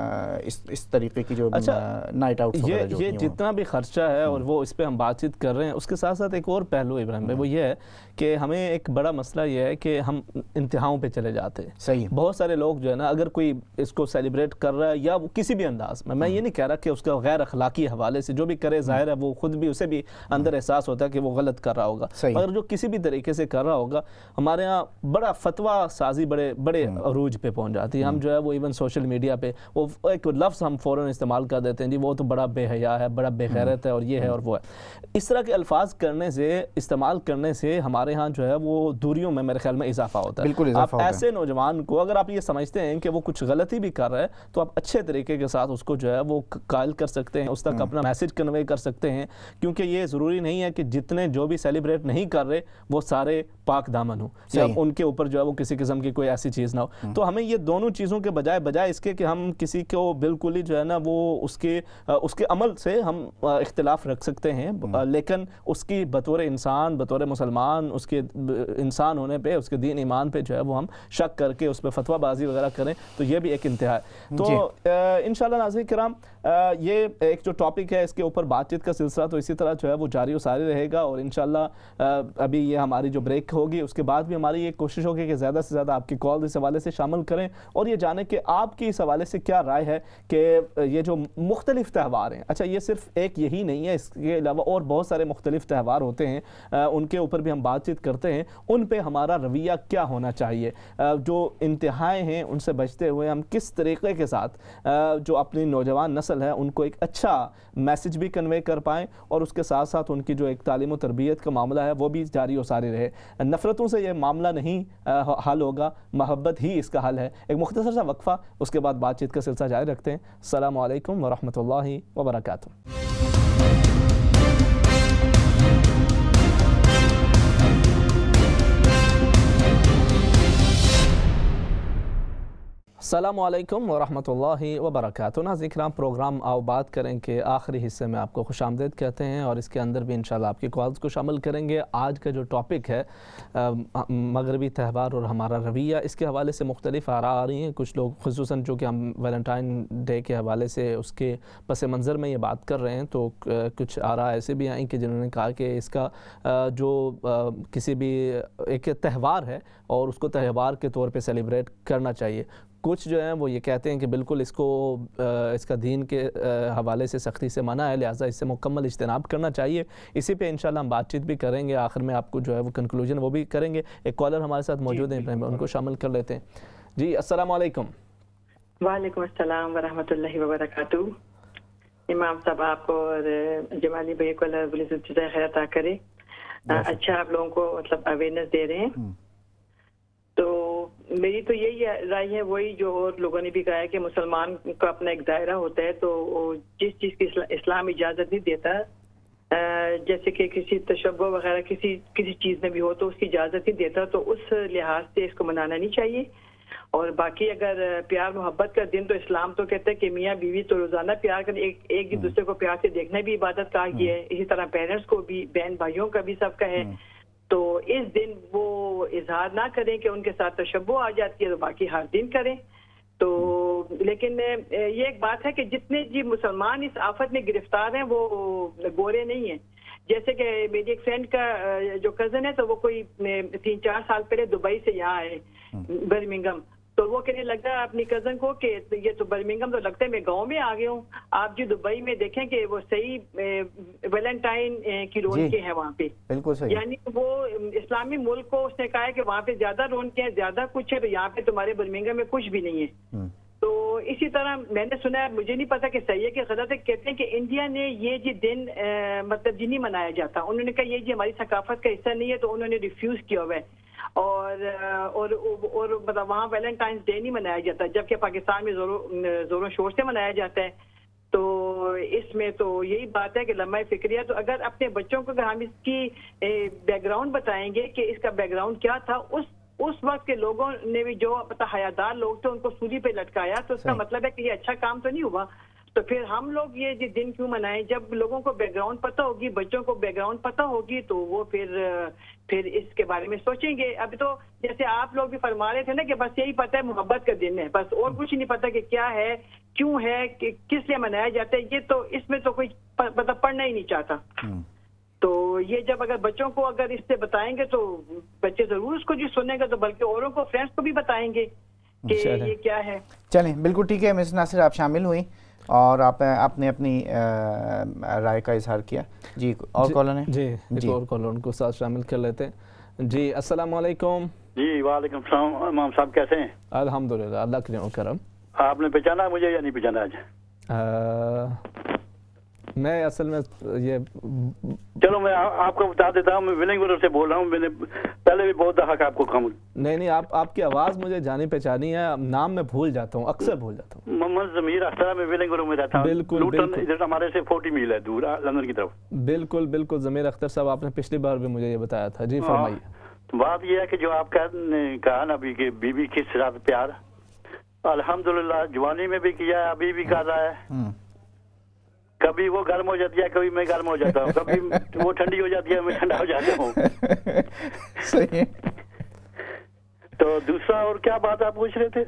اس طریقے کی جو نائٹ آؤٹ
یہ جتنا بھی خرچہ ہے اور وہ اس پہ ہم بات چیت کر رہے ہیں، اس کے ساتھ ساتھ ایک اور پہلو ابراہیم بھائی وہ یہ ہے کہ ہمیں ایک بڑا مسئلہ یہ ہے کہ ہم انتہاؤں پہ چلے جاتے ہیں.
صحیح.
بہت سارے لوگ جو ہے نا، اگر کوئی اس کو سیلیبریٹ کر رہا ہے یا کسی بھی انداز میں یہ نہیں کہہ رہا کہ اس کا غیر اخلاقی حوالے سے جو بھی کرے، ظاہر ہے وہ خود بھی اسے بھی اندر احساس ہوتا ہے کہ وہ غلط کر رہا ہوگا، مگر جو کسی بھی طریقے سے کر رہا ہوگا، ہمارے ہاں بڑا فتویٰ سازی بڑے عروج پہ پہنچ جاتی ہے. ہم جو ہے وہ ایون سوشل میڈیا پہ وہ ایک لفظ ہم فوراً استعمال کر دیتے ہیں، جی وہ تو بڑا بے حیا ہے، بڑا بے غیرت ہے، اور یہ ہے اور وہ ہے. اس طرح کے الفاظ استعمال کرنے سے ہمارے ہاں جو ہے وہ دوریوں میں میرے خیال میں اضافہ ہوتا ہے.
بالکل اضافہ ہوتا ہے.
آپ ایسے نوجوان کو اگر آپ یہ سمجھتے ہیں کہ وہ کچھ غلطی بھی کر رہا ہے تو آپ اچھے طریقے کے ساتھ اس کو جو ہے وہ قائل کر سکتے ہیں، اس تک اپنا میسج کنوے کر سکتے ہیں، کیونکہ یہ ضروری نہیں ہے کہ جتنے جو بھی سیلیبریٹ نہیں کر رہے وہ سارے پاک دامن ہوں یا ان کے اوپر جو ہے وہ کسی قسم کی کوئی ایسی چیز نہ ہو. تو ہمیں یہ دونوں چیزوں کے بجائے اس کے کہ ہم کسی کو بالکل ہی جو ہے نا وہ اس کے عمل سے ہم اختلاف رکھ سکتے ہیں، لیکن اس کی بطور انسان، بطور مسلمان، اس کے انسان ہونے پہ، اس کے دین ایمان پہ جو ہے وہ ہم شک کر کے اس پہ فتویٰ بازی وغیرہ کریں تو یہ بھی ایک انتہا ہے. تو انشاءاللہ ناظرین کرام، یہ ایک جو ٹاپک ہے اس کے اوپر بات چیت کا سلسلہ تو اسی طرح جو ہے وہ جاری و ساری رہے گا، اور انشاءاللہ ابھی یہ ہماری جو بریک ہوگی اس کے بعد بھی ہماری یہ کوشش ہوگی کہ زیادہ سے زیادہ آپ کی کال اس حوالے سے شامل کریں اور یہ جانیں کہ آپ کی اس حوالے سے کیا رائے ہے کہ یہ جو مختلف تہوار ہیں، اچھا یہ صرف ایک یہی نہیں ہے، اس کے علاوہ اور بہت سارے مختلف تہوار ہوتے ہیں، ان کے اوپر بھی ہم بات چیت کرتے ہیں، ان پہ ہمارا رویہ کیا ہونا چاہیے، جو انتہائیں ہیں ان سے بچتے ہوئے ہم کس طریقے کے ساتھ جو اپنی نوجوان نسل ہے ان کو ایک اچھا میسج بھی کنوے کر پائیں، اور اس کے ساتھ ساتھ ان کی جو ایک تعلیم و تربیت کا معاملہ ہے وہ بھی جاری و ساری رہے. نفرتوں سے یہ معاملہ نہیں حل ہوگا، محبت ہی اس کا حل ہے. ایک مختصر سا وقفہ، اس کے بعد بات چیت کا سلسلہ جاری رکھتے ہیں. السلام علیکم ورحمۃ اللہ وبرکاتہ. السلام علیکم ورحمۃ اللہ وبرکاتہ. ناظرین کرام، پروگرام آؤ بات کریں کہ آخری حصے میں آپ کو خوش آمدید کہتے ہیں، اور اس کے اندر بھی انشاءاللہ آپ کی کالز کو شامل کریں گے. آج کا جو ٹاپک ہے مغربی تہوار اور ہمارا رویہ، اس کے حوالے سے مختلف آراء آ رہی ہیں. کچھ لوگ خصوصاً جو کہ ہم ویلنٹائن ڈے کے حوالے سے اس کے پس منظر میں یہ بات کر رہے ہیں، تو کچھ آراء ایسے بھی آئیں کہ جنہوں نے کہا کہ اس کا جو کسی بھی ایک تہوار ہے اور اس کو تہوار کے طور پہ سیلیبریٹ کرنا چاہیے. کچھ جو ہیں وہ یہ کہتے ہیں کہ بالکل اس کا دین کے حوالے سے سختی سے منع ہے، لہٰذا اس سے مکمل اجتناب کرنا چاہیے. اسی پہ انشاءاللہ ہم بات چیت بھی کریں گے، آخر میں آپ کو جو ہے وہ کنکلوژن وہ بھی کریں گے. ایک کالر ہمارے ساتھ موجود ہیں، ان کو شامل کر لیتے ہیں. جی السلام علیکم.
وعلیکم السلام ورحمۃ اللہ وبرکاتہ. امام صاحب آپ کو اور جمالی بھائی کو اللہ رب العزت جزائے خیر عطا کرے. اچھا آپ لوگوں کو مطلب اویئرنیس دے رہے ہیں. تو میری تو یہی رائے ہے، وہی جو اور لوگوں نے بھی کہا ہے کہ مسلمان کا اپنا ایک دائرہ ہوتا ہے، تو جس چیز کی اسلام اجازت نہیں دیتا، جیسے کہ کسی تشبہ وغیرہ کسی چیز میں بھی ہو تو اس کی اجازت نہیں دیتا، تو اس لحاظ سے اس کو منانا نہیں چاہیے. اور باقی اگر پیار محبت کا دن، تو اسلام تو کہتا ہے کہ میاں بیوی تو روزانہ پیار کریں، ایک دوسرے کو پیار سے دیکھنا بھی عبادت کہا گیا ہے. اسی طرح پیرنٹس کو بھی، بہن بھائیوں کا بھی سب کا ہے. تو اس دن وہ اظہار نہ کریں کہ ان کے ساتھ تشبہ آ جاتی ہے، تو باقی ہر دن کریں. تو لیکن یہ ایک بات ہے کہ جتنے جی مسلمان اس آفت میں گرفتار ہیں وہ گورے نہیں ہیں. جیسے کہ میری ایک فرینڈ کا جو کزن ہے، تو وہ کوئی 3-4 سال پہلے دبئی سے یہاں آئے برمنگم. تو وہ کہنے لگا اپنی کزن کو کہ یہ تو برمنگم تو لگتا ہے میں گاؤں میں آ گیا ہوں. آپ جو دبئی میں دیکھیں کہ وہ صحیح ویلنٹائن کی رونقیں ہیں وہاں پہ، بالکل صحیح. یعنی وہ اسلامی ملک کو اس نے کہا ہے کہ وہاں پہ زیادہ رونقیں ہیں، زیادہ کچھ ہے، تو یہاں پہ تمہارے برمنگم میں کچھ بھی نہیں ہے. تو اسی طرح میں نے سنا ہے، مجھے نہیں پتا کہ صحیح ہے کہ غلط ہے، کہتے ہیں کہ انڈیا نے یہ جی دن مطلب جی نہیں منایا جاتا. انہوں نے کہا یہ جی ہماری ثقافت کا حصہ نہیں ہے، تو انہوں نے ریفیوز کیا ہوا ہے. اور مطلب وہاں ویلنٹائنس ڈے نہیں منایا جاتا، جبکہ پاکستان میں زور و شور سے منایا جاتا ہے. تو اس میں تو یہی بات ہے کہ لمحہ فکریہ، تو اگر اپنے بچوں کو ہم اس کی بیک گراؤنڈ بتائیں گے کہ اس کا بیک گراؤنڈ کیا تھا، اس وقت کے لوگوں نے بھی جو حیادار لوگ تھے ان کو سولی پہ لٹکایا، تو اس کا مطلب ہے کہ یہ اچھا کام تو نہیں ہوا. تو پھر ہم لوگ یہ دن کیوں منائیں؟ جب لوگوں کو بیک گراؤنڈ پتہ ہوگی، بچوں کو بیک گراؤنڈ پتہ ہوگی، تو وہ پھر اس کے بارے میں سوچیں گے. ابھی تو جیسے آپ لوگ بھی فرما رہے تھے نا کہ بس یہی پتہ ہے محبت کا دن ہے، بس اور کچھ نہیں پتہ کہ کیا ہے، کیوں ہے، کہ کس لیے منایا جاتا ہے. یہ تو اس میں تو کوئی مطلب پڑھنا ہی نہیں چاہتا. تو یہ جب اگر بچوں کو اگر اس سے بتائیں گے تو بچے ضرور اس کو جو سنیں گے، تو بلکہ اوروں کو، فرینڈس کو بھی بتائیں گے کہ یہ کیا ہے.
چلیں بالکل ٹھیک ہے مس ناصر، آپ شامل ہوئیں اور آپ نے اپنی رائے کا اظہار کیا. جی اور کالر ہیں؟
جی ایک اور کالر ان کو ساتھ شامل کر لیتے ہیں. جی السلام علیکم.
جی وعلیکم السلام. امام صاحب کیسے ہیں؟
الحمدللہ، اللہ کا کرم.
آپ نے پہچانا مجھے یا نہیں پہچانا آج؟
میں اصل میں یہ
چلو میں آپ کو بتا دیتا ہوں، میں ولنگ ورڈ سے بول رہا ہوں. میں نے پہلے بھی بہت دفعہ آپ کو کم.
نہیں آپ کی آواز مجھے جانی پہچانی ہے، نام میں بھول جاتا ہوں، اکثر بھول جاتا ہوں.
محمد ضمیر اختر، میں ولنگ ورڈ میں رہتا ہوں.
بالکل
ادھر ہمارے سے 40 میل ہے دور لندن کی طرف.
بالکل ضمیر اختر صاحب، آپ نے پچھلی بار بھی مجھے یہ بتایا تھا. جی فرمائیے.
بات یہ ہے کہ جو آپ نے کہا نا ابھی کہ بیوی کے ساتھ پیار، الحمدللہ جوانی میں بھی کیا ہے، ابھی بھی کر رہا ہے. کبھی وہ گرم ہو جاتی ہے، کبھی میں گرم ہو جاتا ہوں، کبھی وہ ٹھنڈی ہو جاتی ہے، میں ٹھنڈا ہو جاتا ہوں.
صحیح.
تو دوسرا اور کیا بات آپ پوچھ رہے تھے؟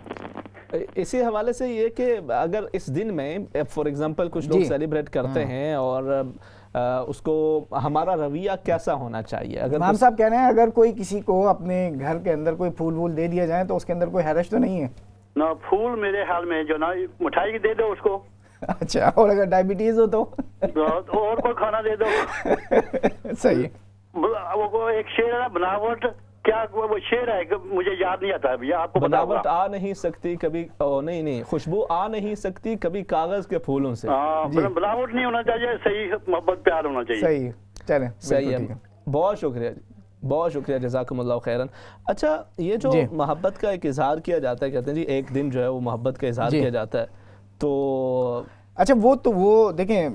اسی حوالے سے یہ کہ اگر اس دن میں فار ایگزامپل کچھ لوگ سیلیبریٹ کرتے ہیں اور اس کو ہمارا رویہ کیسا ہونا چاہیے؟ اگر
امام صاحب کہہ رہے ہیں اگر کوئی کسی کو اپنے گھر کے اندر کوئی پھول وول دے دیا جائے تو اس کے اندر کوئی حرج تو نہیں ہے؟
نہ پھول میرے حال میں جو نا مٹھائی دے دو اس کو.
اچھا، اور اگر ڈائبٹیز ہو تو
اور کوئی کھانا دے دو.
صحیح.
وہ ایک شعر ہے بناوٹ، کیا وہ شعر ہے کہ مجھے یاد نہیں آتا ابھی، آپ کو
بناوٹ آ نہیں سکتی کبھی، نہیں خوشبو آ نہیں سکتی کبھی کاغذ کے پھولوں سے.
بناوٹ نہیں ہونا چاہیے، صحیح محبت پیار ہونا چاہیے.
صحیح. چلیں
صحیح ہے. بہت شکریہ جی، بہت شکریہ، جزاکم اللہ خیرن. اچھا یہ جو محبت کا ایک اظہار کیا جاتا ہے، کہتے ہیں جی ایک دن جو ہے وہ محبت کا اظہار کیا جاتا ہے، تو
اچھا وہ دیکھیں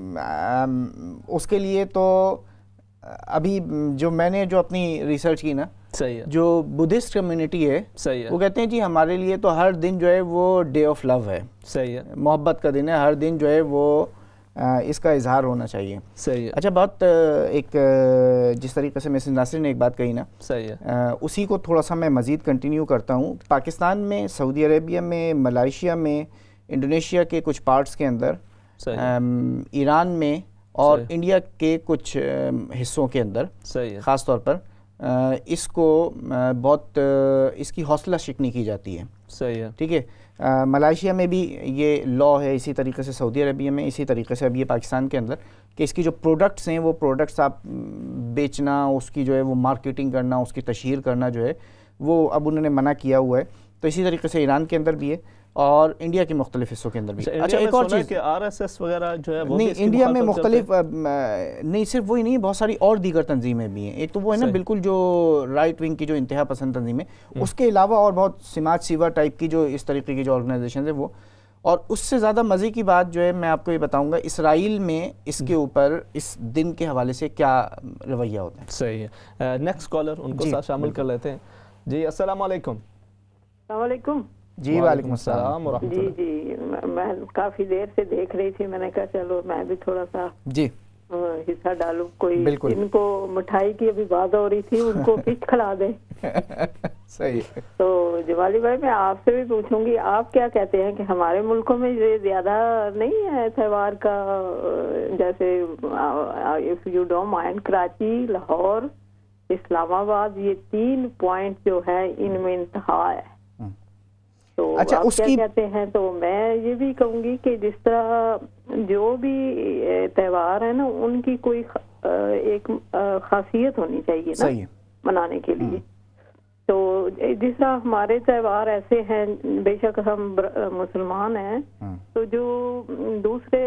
اس کے لیے تو ابھی جو میں نے جو اپنی ریسرچ کی نا، جو بدھسٹ کمیونٹی ہے وہ کہتے ہیں جی ہمارے لیے تو ہر دن جو ہے وہ ڈے آف لو ہے.
صحیح ہے.
محبت کا دن ہے، ہر دن جو ہے وہ اس کا اظہار ہونا چاہیے.
صحیح ہے.
اچھا بہت ایک جس طریقے سے مسز ناصر نے ایک بات کہی نا،
صحیح ہے،
اسی کو تھوڑا سا میں مزید کنٹینیو کرتا ہوں. پاکستان میں، سعودی عربیہ میں، ملائیشیا میں، انڈونیشیا کے کچھ پارٹس کے اندر، ایران میں اور انڈیا کے کچھ حصوں کے اندر خاص طور پر اس کو بہت اس کی حوصلہ شکنی کی جاتی ہے.
صحیح ہے.
ٹھیک ہے. ملائیشیا میں بھی یہ لا ہے، اسی طریقے سے سعودی عربیہ میں، اسی طریقے سے اب یہ پاکستان کے اندر کہ اس کی جو پروڈکٹس ہیں وہ پروڈکٹس آپ بیچنا، اس کی جو ہے وہ مارکیٹنگ کرنا، اس کی تشہیر کرنا جو ہے وہ اب انہوں نے منع کیا ہوا ہے. تو اسی طریقے سے ایران کے اندر بھی ہے اور انڈیا کے مختلف حصوں کے اندر بھی.
اچھا ایک اور چیز کہ آر ایس ایس وغیرہ جو ہے وہ
نہیں، انڈیا میں مختلف نہیں، صرف وہی نہیں، بہت ساری اور دیگر تنظیمیں بھی ہیں. ایک تو وہ ہے نا بالکل جو رائٹ ونگ کی جو انتہا پسند تنظیمیں، اس کے علاوہ اور بہت سماج سیوا ٹائپ کی جو اس طریقے کی جو آرگنائزیشنز ہیں وہ. اور اس سے زیادہ مزے کی بات جو ہے میں آپ کو یہ بتاؤں گا، اسرائیل میں اس کے اوپر اس دن کے حوالے سے کیا رویہ ہوتا ہے.
صحیح ہے. نیکسٹ کالر ان کو ساتھ شامل کر لیتے ہیں. جی السلام علیکم.
السلام علیکم.
جی وعلیکم السلام
ورحمۃ اللہ.
جی میں کافی دیر سے دیکھ رہی تھی، میں نے کہا چلو میں بھی تھوڑا سا حصہ ڈالوں. کوئی ان کو مٹھائی کی ابھی بات ہو رہی تھی، ان کو فش کھلا دے.
صحیح.
تو جمالی بھائی میں آپ سے بھی پوچھوں گی، آپ کیا کہتے ہیں کہ ہمارے ملکوں میں یہ زیادہ نہیں ہے تہوار کا؟ جیسے if you don't mind Karachi, Lahore, Islamabad, یہ 3 پوائنٹ جو ہے ان میں انتہا ہے. تو
اچھا
آپ کیا کہتے ہیں؟ تو میں یہ بھی کہوں گی کہ جس طرح جو بھی تہوار ہے نا، ان کی کوئی ایک خاصیت ہونی چاہیے نا منانے کے لیے. تو جس طرح ہمارے تہوار ایسے ہیں، بے شک ہم مسلمان ہیں، تو جو دوسرے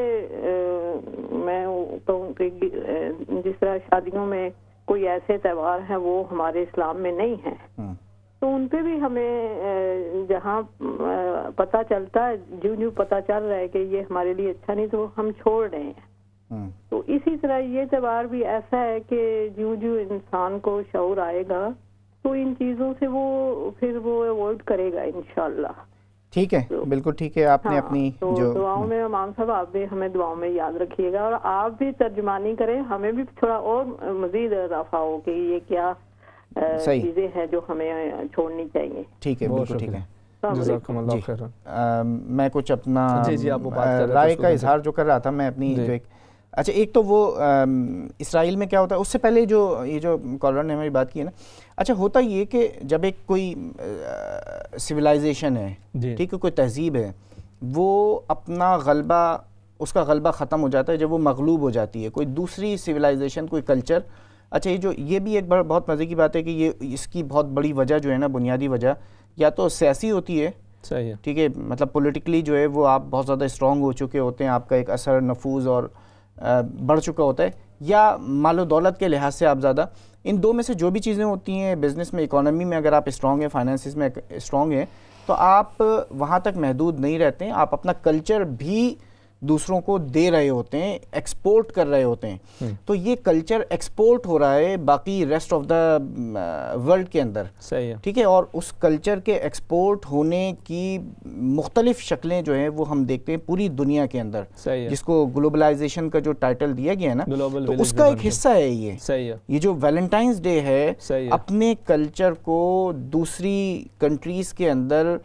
میں کہوں کہ جس طرح شادیوں میں کوئی ایسے تہوار ہیں وہ ہمارے اسلام میں نہیں ہیں، تو ان پہ بھی ہمیں جہاں پتہ چلتا ہے، جو پتہ چل رہا ہے کہ یہ ہمارے لیے اچھا نہیں، تو ہم چھوڑ رہے ہیں. تو اسی طرح یہ تہوار بھی ایسا ہے کہ جو انسان کو شعور آئے گا تو ان چیزوں سے وہ پھر وہ اوائڈ کرے گا انشاءاللہ.
ٹھیک ہے، بالکل ٹھیک ہے. آپ نے اپنی جو
دعاؤں میں امام صاحب آپ بھی ہمیں دعاؤں میں یاد رکھیے گا، اور آپ بھی ترجمانی کریں، ہمیں بھی تھوڑا اور مزید اضافہ ہو کہ یہ کیا چیزیں ہیں جو ہمیں چھوڑنی چاہیے.
ٹھیک ہے، بالکل ٹھیک ہے.
جزاکم اللہ خیر.
میں کچھ اپنا
آپ بات کر رہے
رائے کا اظہار جو کر رہا تھا میں اپنی جو ایک اچھا ایک تو وہ اسرائیل میں کیا ہوتا ہے، اس سے پہلے جو یہ جو کالر نے ہماری بات کی ہے نا، اچھا ہوتا یہ کہ جب ایک کوئی سویلائزیشن ہے، ٹھیک ہے، کوئی تہذیب ہے، وہ اپنا غلبہ، اس کا غلبہ ختم ہو جاتا ہے جب وہ مغلوب ہو جاتی ہے کوئی دوسری سویلائزیشن، کوئی کلچر. اچھا یہ بھی ایک بہت مزے کی بات ہے کہ یہ اس کی بہت بڑی وجہ جو ہے نا، بنیادی وجہ یا تو سیاسی ہوتی ہے،
صحیح ہے،
ٹھیک ہے، مطلب پولیٹیکلی جو ہے وہ آپ بہت زیادہ اسٹرانگ ہو چکے ہوتے ہیں، آپ کا ایک اثر نفوذ اور بڑھ چکا ہوتا ہے، یا مال و دولت کے لحاظ سے آپ زیادہ، ان دو میں سے جو بھی چیزیں ہوتی ہیں بزنس میں، اکانومی میں اگر آپ اسٹرانگ ہیں، فائنانسز میں اسٹرانگ ہیں، تو آپ وہاں تک محدود نہیں رہتے ہیں، آپ اپنا کلچر بھی دوسروں کو دے رہے ہوتے ہیں، ایکسپورٹ کر رہے ہوتے ہیں. تو یہ کلچر ایکسپورٹ ہو رہا ہے باقی ریسٹ آف دا ورلڈ کے اندر،
صحیح ہے،
ٹھیک ہے، اور اس کلچر کے ایکسپورٹ ہونے کی مختلف شکلیں جو ہیں وہ ہم دیکھتے ہیں پوری دنیا کے اندر، جس کو گلوبلائزیشن کا جو ٹائٹل دیا گیا ہے نا، تو اس کا ایک حصہ ہے یہ.
صحیح ہے،
یہ جو ویلنٹائنز ڈے ہے، اپنے کلچر کو دوسری کنٹریز کے اندر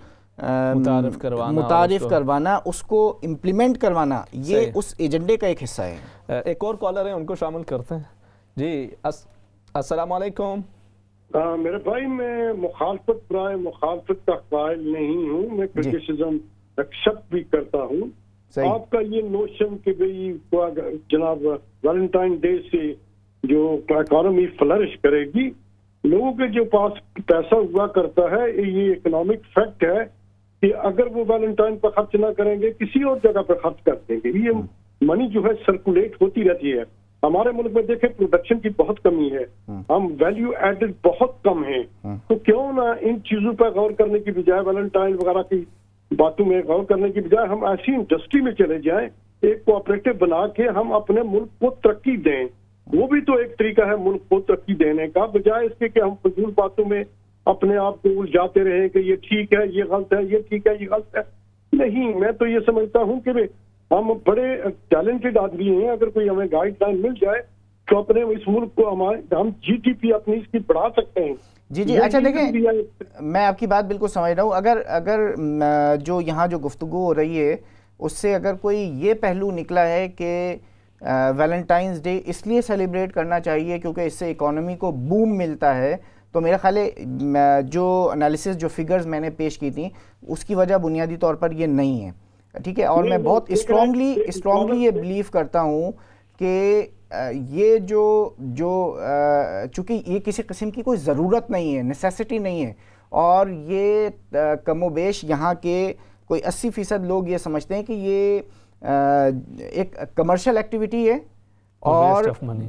متعارف کروانا، اس کو امپلیمنٹ کروانا، یہ اس ایجنڈے کا ایک حصہ ہے.
ایک اور کالر ہے، ان کو شامل کرتے ہیں. جی السلام علیکم.
میرے بھائی میں مخالفت برائے مخالفت کا قائل نہیں ہوں، میں کرٹیسزم ایکسپٹ بھی کرتا ہوں. آپ کا یہ نوشن کہ بھئی جناب ویلنٹائن ڈے سے جو اکانومی فلرش کرے گی، لوگوں کے جو پاس پیسہ ہوا کرتا ہے، یہ اکنامک فیکٹ ہے کہ اگر وہ ویلنٹائن پر خرچ نہ کریں گے کسی اور جگہ پر خرچ کر دیں گے. یہ منی جو ہے سرکولیٹ ہوتی رہتی ہے. ہمارے ملک میں دیکھیں پروڈکشن کی بہت کمی ہے، ہم ویلیو ایڈڈ بہت کم ہیں، تو کیوں نہ ان چیزوں پر غور کرنے کی بجائے، ویلنٹائن وغیرہ کی باتوں میں غور کرنے کی بجائے ہم ایسی انڈسٹری میں چلے جائیں، ایک کوآپریٹو بنا کے ہم اپنے ملک کو ترقی دیں. وہ بھی تو ایک طریقہ ہے ملک کو ترقی دینے کا، بجائے اس کے کہ ہم فضول باتوں میں اپنے آپ کو الجھاتے رہیں کہ یہ ٹھیک ہے، یہ غلط ہے، یہ ٹھیک ہے، یہ غلط ہے. نہیں، میں تو یہ سمجھتا ہوں کہ ہم بڑے ٹیلنٹڈ آدمی ہیں، اگر کوئی ہمیں گائیڈ لائن مل جائے تو اپنے اس ملک کو ہم جی ٹی پی اپنی اس کی بڑھا سکتے ہیں.
جی اچھا دیکھیں، میں آپ کی بات بالکل سمجھ رہا ہوں. اگر جو یہاں جو گفتگو ہو رہی ہے اس سے اگر کوئی یہ پہلو نکلا ہے کہ ویلنٹائنز ڈے اس لیے سیلیبریٹ کرنا چاہیے کیونکہ اس سے اکانومی کو بوم ملتا ہے، تو میرا خیال ہے جو انالیسس، جو فگرز میں نے پیش کی تھیں، اس کی وجہ بنیادی طور پر یہ نہیں ہے، ٹھیک ہے. اور میں بہت اسٹرانگلی یہ بلیو کرتا ہوں کہ یہ جو چونکہ یہ کسی قسم کی کوئی ضرورت نہیں ہے، نیسیسٹی نہیں ہے، اور یہ کم و بیش یہاں کے کوئی 80% لوگ یہ سمجھتے ہیں کہ یہ ایک کمرشل ایکٹیویٹی ہے، اور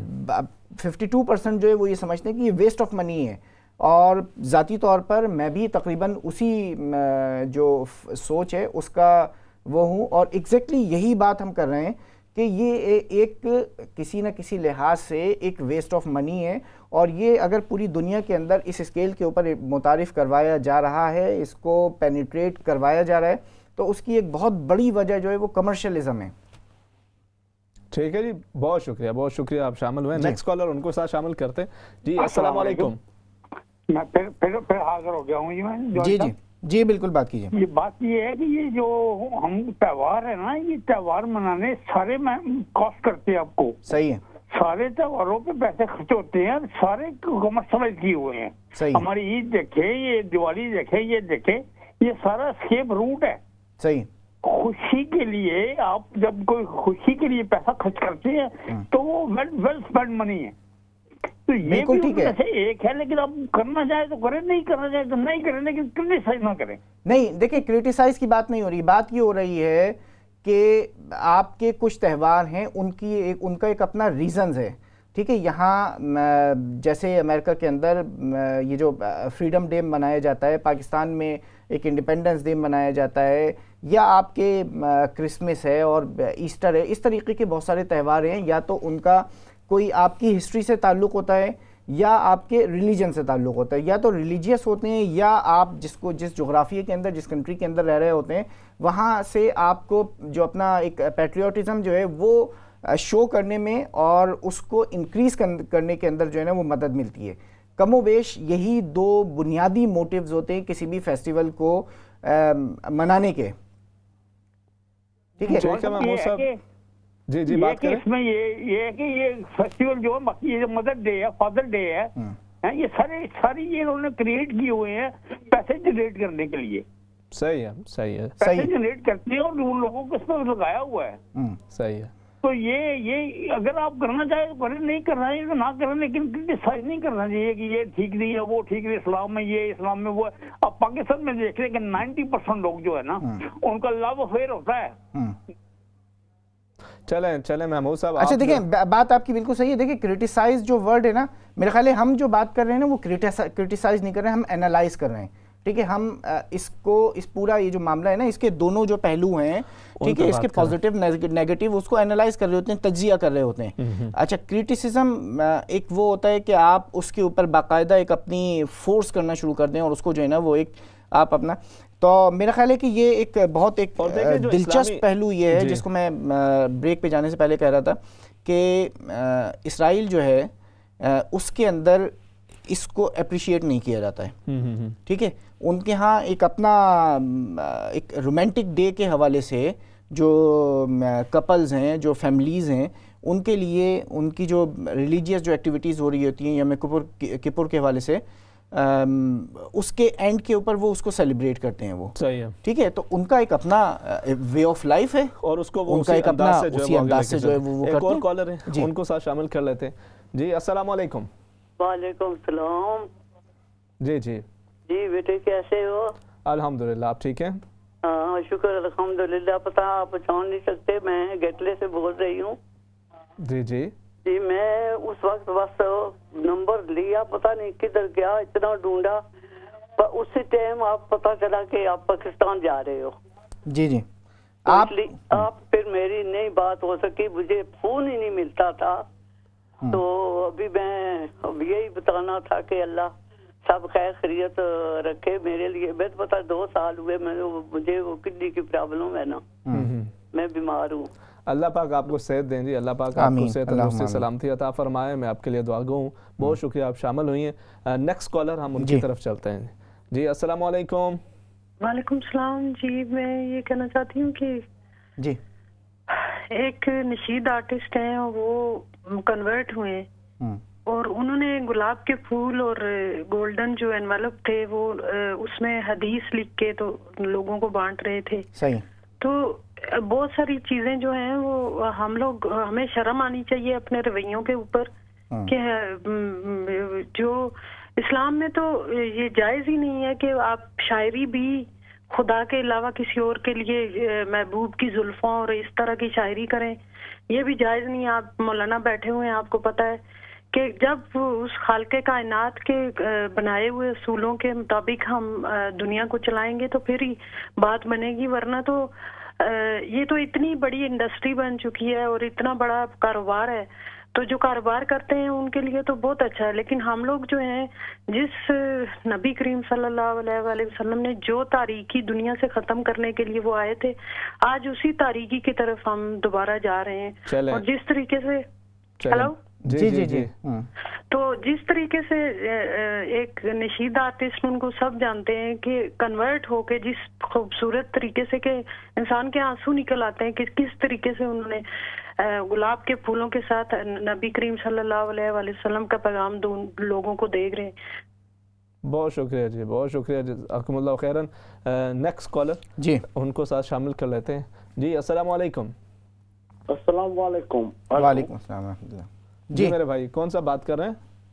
52% جو ہے وہ یہ سمجھتے ہیں کہ یہ ویسٹ آف منی ہے. اور ذاتی طور پر میں بھی تقریباً اسی جو سوچ ہے اس کا وہ ہوں، اور ایگزیکٹلی یہی بات ہم کر رہے ہیں کہ یہ ایک کسی نہ کسی لحاظ سے ایک ویسٹ آف منی ہے. اور یہ اگر پوری دنیا کے اندر اس اسکیل کے اوپر متعارف کروایا جا رہا ہے، اس کو پینیٹریٹ کروایا جا رہا ہے، تو اس کی ایک بہت بڑی وجہ جو ہے وہ کمرشلزم ہے.
ٹھیک ہے جی، بہت شکریہ آپ شامل ہوئے. نیکسٹ کالر ان کو ساتھ شامل کرتے ہیں. جی السلام علیکم.
میں پھر حاضر ہو گیا ہوں.
جی بالکل بات کیجیے.
یہ بات یہ ہے کہ یہ جو ہم تہوار ہے نا، یہ تہوار منانے سارے میں کاسٹ کرتے ہیں آپ کو.
صحیح ہے.
سارے تہواروں پہ پیسے خرچ ہوتے ہیں، سارے کمرشلائز کیے ہوئے ہیں. ہماری عید دیکھے، یہ دیوالی دیکھے، یہ دیکھے، یہ سارا اسکیپ روٹ ہے.
صحیح.
خوشی کے لیے آپ جب کوئی خوشی کے لیے پیسہ خرچ کرتے ہیں تو وہ ویل اسپینڈ منی ہے. تو یہ بھی ایسے ایک ہے، لیکن آپ کرنا چاہے تو کریں، نہیں کرنا چاہے تو نہیں کریں، لیکن کرٹیسائز نہ کریں.
نہیں دیکھیں، کرٹیسائز کی بات نہیں ہو رہی، بات یہ ہو رہی ہے کہ آپ کے کچھ تہوار ہیں، ان کا ایک اپنا ریزنز ہے، ٹھیک ہے. یہاں جیسے امریکہ کے اندر یہ جو فریڈم ڈے منایا جاتا ہے، پاکستان میں ایک انڈیپینڈنس ڈے منایا جاتا ہے، یا آپ کے کرسمس ہے اور ایسٹر ہے، اس طریقے کے بہت سارے تہوار ہیں. یا تو ان کا کوئی آپ کی ہسٹری سے تعلق ہوتا ہے، یا آپ کے ریلیجن سے تعلق ہوتا ہے. یا تو ریلیجیس ہوتے ہیں یا آپ جس جغرافیے کے اندر جس کنٹری کے اندر رہ رہے ہوتے ہیں وہاں سے آپ کو جو اپنا ایک پیٹریوٹزم جو ہے وہ شو کرنے میں اور اس کو انکریز کرنے کے اندر جو ہے نا وہ مدد ملتی ہے. کم و بیش یہی دو بنیادی موٹیوز ہوتے ہیں کسی بھی فیسٹیول کو منانے کے. ٹھیک ہے
جی جی بات کریں. اس میں یہ ہے کہ یہ فیسٹیول جو یہ مدر ڈے ہے فادر ڈے ہے یہ ساری یہ انہوں نے کریٹ کیے ہوئے ہیں پیسے جنریٹ کرنے کے لیے.
صحیح ہے
پیسے جنریٹ کرتے ہیں اور ان لوگوں کو اس میں لگایا ہوا ہے.
صحیح ہے. تو
یہ اگر آپ کرنا چاہیں تو کریں, نہیں کرنا چاہیے تو نہ کریں, لیکن کرٹیسائز نہیں کرنا چاہیے کہ یہ ٹھیک نہیں ہے وہ ٹھیک نہیں, اسلام میں یہ اسلام میں وہ. اب پاکستان میں دیکھ رہے ہیں کہ 90% لوگ جو ہے نا ان کا لو افیئر ہوتا ہے.
چلیں محمود صاحب.
اچھا دیکھیں بات آپ کی بالکل صحیح ہے. دیکھیں کرٹیسائز جو ورڈ ہے نا میرے خیال ہے ہم جو بات کر رہے ہیں نا وہ کرٹیسائز نہیں کر رہے ہیں, ہم اینالائز کر رہے ہیں. ٹھیک ہے, ہم اس پورا یہ جو معاملہ ہے نا اس کے دونوں جو پہلو ہیں ٹھیک ہے اس کے پازیٹیو نیگیٹو اس کو اینالائز کر رہے ہوتے ہیں, تجزیہ کر رہے ہوتے ہیں. اچھا کرٹیسزم ایک وہ ہوتا ہے کہ آپ اس کے اوپر باقاعدہ ایک اپنی فورس کرنا شروع کر دیں اور اس کو جو ہے نا وہ ایک آپ اپنا. تو میرا خیال ہے کہ یہ ایک بہت ایک دلچسپ پہلو یہ ہے جس کو میں بریک پہ جانے سے پہلے کہہ رہا تھا کہ اسرائیل جو ہے اس کے اندر اس کو اپریشیٹ نہیں کیا جاتا ہے. ٹھیک ہے, ان کے ہاں ایک اپنا ایک رومانٹک ڈے کے حوالے سے جو کپلز ہیں جو فیملیز ہیں ان کے لیے ان کی جو ریلیجیس جو ایکٹیویٹیز ہو رہی ہوتی ہیں یوم کپر کے حوالے سے اس کے اینڈ کے اوپر وہ اس کو سیلیبریٹ کرتے ہیں. وہ صحیح ہے. ٹھیک ہے, تو ان کا ایک اپنا وے آف لائف ہے
اور اس کو
ان کا ایک اپنا اسی انداز سے جو ہے وہ کرتے ہیں.
ایک اور کالر ہے ان کو ساتھ شامل کر لیتے ہیں. جی السلام علیکم.
وعلیکم السلام.
جی
بیٹے کیسے ہو؟
الحمدللہ, آپ ٹھیک ہیں؟
ہاں شکر الحمدللہ. پتہ آپ پہچان نہیں سکتے, میں گٹلے سے بول رہی ہوں. جی میں اس وقت بس نمبر لیا, پتہ نہیں کدھر گیا, اتنا ڈھونڈا, پر اسی ٹائم آپ پتہ چلا کہ آپ پاکستان جا رہے ہو.
جی
آپ پھر میری نہیں بات ہو سکی, مجھے فون ہی نہیں ملتا تھا. تو ابھی میں یہی بتانا تھا کہ اللہ سب خیر خیریت رکھے میرے لیے. میں تو پتہ 2 سال ہوئے مجھے وہ کڈنی کی پرابلم ہے نا, میں بیمار ہوں.
اللہ پاک آپ کو صحت دیں جی, اللہ پاک آپ کو صحت تندرستی سلامتی عطا فرمائے. میں آپ کے لیے دعا گو ہوں. بہت شکریہ آپ شامل ہوئی ہیں. نیکسٹ کالر ہم ان کی طرف چلتے ہیں. جی السلام علیکم.
وعلیکم السلام. جی میں یہ کہنا چاہتی ہوں کہ
جی
ایک نشید آرٹسٹ ہیں, وہ کنورٹ ہوئے اور انہوں نے گلاب کے پھول اور گولڈن جو انویلپ تھے وہ اس میں حدیث لکھ کے تو لوگوں کو بانٹ رہے تھے.
صحیح.
تو بہت ساری چیزیں جو ہیں وہ ہمیں شرم آنی چاہیے اپنے رویوں کے اوپر کہ جو اسلام میں تو یہ جائز ہی نہیں ہے کہ آپ شاعری بھی خدا کے علاوہ کسی اور کے لیے محبوب کی زلفوں اور اس طرح کی شاعری کریں, یہ بھی جائز نہیں ہے. آپ مولانا بیٹھے ہوئے ہیں, آپ کو پتہ ہے کہ جب اس خالق کائنات کے بنائے ہوئے اصولوں کے مطابق ہم دنیا کو چلائیں گے تو پھر ہی بات بنے گی, ورنہ تو یہ تو اتنی بڑی انڈسٹری بن چکی ہے اور اتنا بڑا کاروبار ہے, تو جو کاروبار کرتے ہیں ان کے لیے تو بہت اچھا ہے. لیکن ہم لوگ جو ہیں جس نبی کریم صلی اللہ علیہ وآلہ وسلم نے جو تاریکی دنیا سے ختم کرنے کے لیے وہ آئے تھے, آج اسی تاریکی کی طرف ہم دوبارہ جا رہے ہیں. اور جس طریقے سے ہلو
جی
تو جس طریقے سے ایک نشید آرٹسٹ ان کو سب جانتے ہیں کہ کنورٹ ہو کے جس خوبصورت طریقے سے کہ انسان کے آنسو نکل آتے ہیں کہ کس طریقے سے انہوں نے گلاب کے پھولوں کے ساتھ نبی کریم صلی اللہ علیہ وآلہ وسلم کا پیغام لوگوں کو دے رہے ہیں.
بہت شکریہ جی, بہت شکریہ جزاکم اللہ خیرن. نیکسٹ کالر
جی
ان کو ساتھ شامل کر لیتے ہیں. جی السلام علیکم.
السلام علیکم.
وعلیکم السلام ورحمۃ اللہ.
جی میرے بھائی کون سا بات کر رہے ہیں؟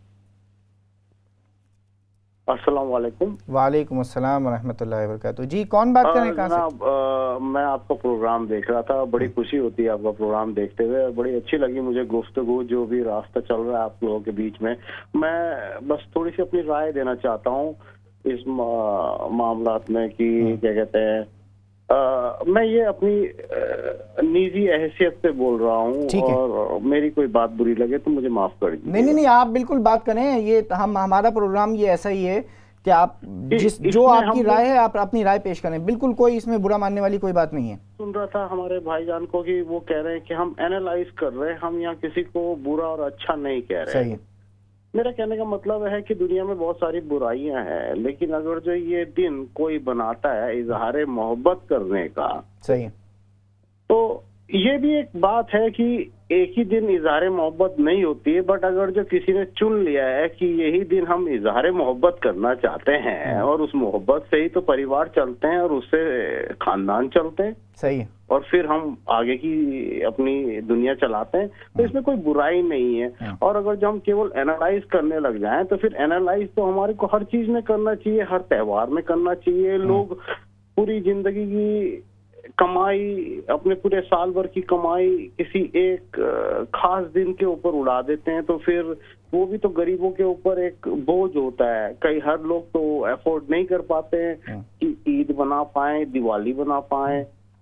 السلام علیکم.
وعلیکم السلام ورحمۃ اللہ وبرکاتہ. جی کون بات کر رہے ہیں؟ کہاں
سے؟ میں آپ کا پروگرام دیکھ رہا تھا, بڑی خوشی ہوتی ہے آپ کا پروگرام دیکھتے ہوئے, بڑی اچھی لگی مجھے گفتگو جو بھی راستہ چل رہا ہے آپ لوگوں کے بیچ میں. میں بس تھوڑی سی اپنی رائے دینا چاہتا ہوں اس معاملات میں کہ کیا کہتے ہیں
میں یہ اپنی نجی حیثیت سے بول رہا ہوں اور میری کوئی بات بری لگے تو مجھے معاف کر دیجیے.
نہیں آپ بالکل بات کریں. یہ ہمارا پروگرام یہ ایسا ہی ہے کہ آپ جو آپ کی رائے ہے آپ اپنی رائے پیش کریں. بالکل کوئی اس میں برا ماننے والی کوئی بات نہیں ہے.
سن رہا تھا ہمارے بھائی جان کو کہ وہ کہہ رہے ہیں کہ ہم اینالائز کر رہے ہیں, ہم یہاں کسی کو برا اور اچھا نہیں کہہ رہے.
صحیح.
میرا کہنے کا مطلب ہے کہ دنیا میں بہت ساری برائیاں ہیں, لیکن اگر جو یہ دن کوئی بناتا ہے اظہار محبت کرنے کا,
صحیح,
تو یہ بھی ایک بات ہے کہ ایک ہی دن اظہار محبت نہیں ہوتی ہے, بٹ اگر جو کسی نے چن لیا ہے کہ یہی دن ہم اظہار محبت کرنا چاہتے ہیں اور اس محبت سے ہی تو پریوار چلتے ہیں اور اس سے خاندان چلتے ہیں.
صحیح.
اور پھر ہم آگے کی اپنی دنیا چلاتے ہیں, تو اس میں کوئی برائی نہیں ہے. اور اگر جو ہم کیول اینالائز کرنے لگ جائیں تو پھر اینالائز تو ہمارے کو ہر چیز میں کرنا چاہیے, ہر تہوار میں کرنا چاہیے. لوگ پوری زندگی کی کمائی, اپنے پورے سال بھر کی کمائی کسی ایک خاص دن کے اوپر اڑا دیتے ہیں, تو پھر وہ بھی تو غریبوں کے اوپر ایک بوجھ ہوتا ہے. کئی ہر لوگ تو افورڈ نہیں کر پاتے ہیں کہ عید بنا پائیں, دیوالی بنا پائیں,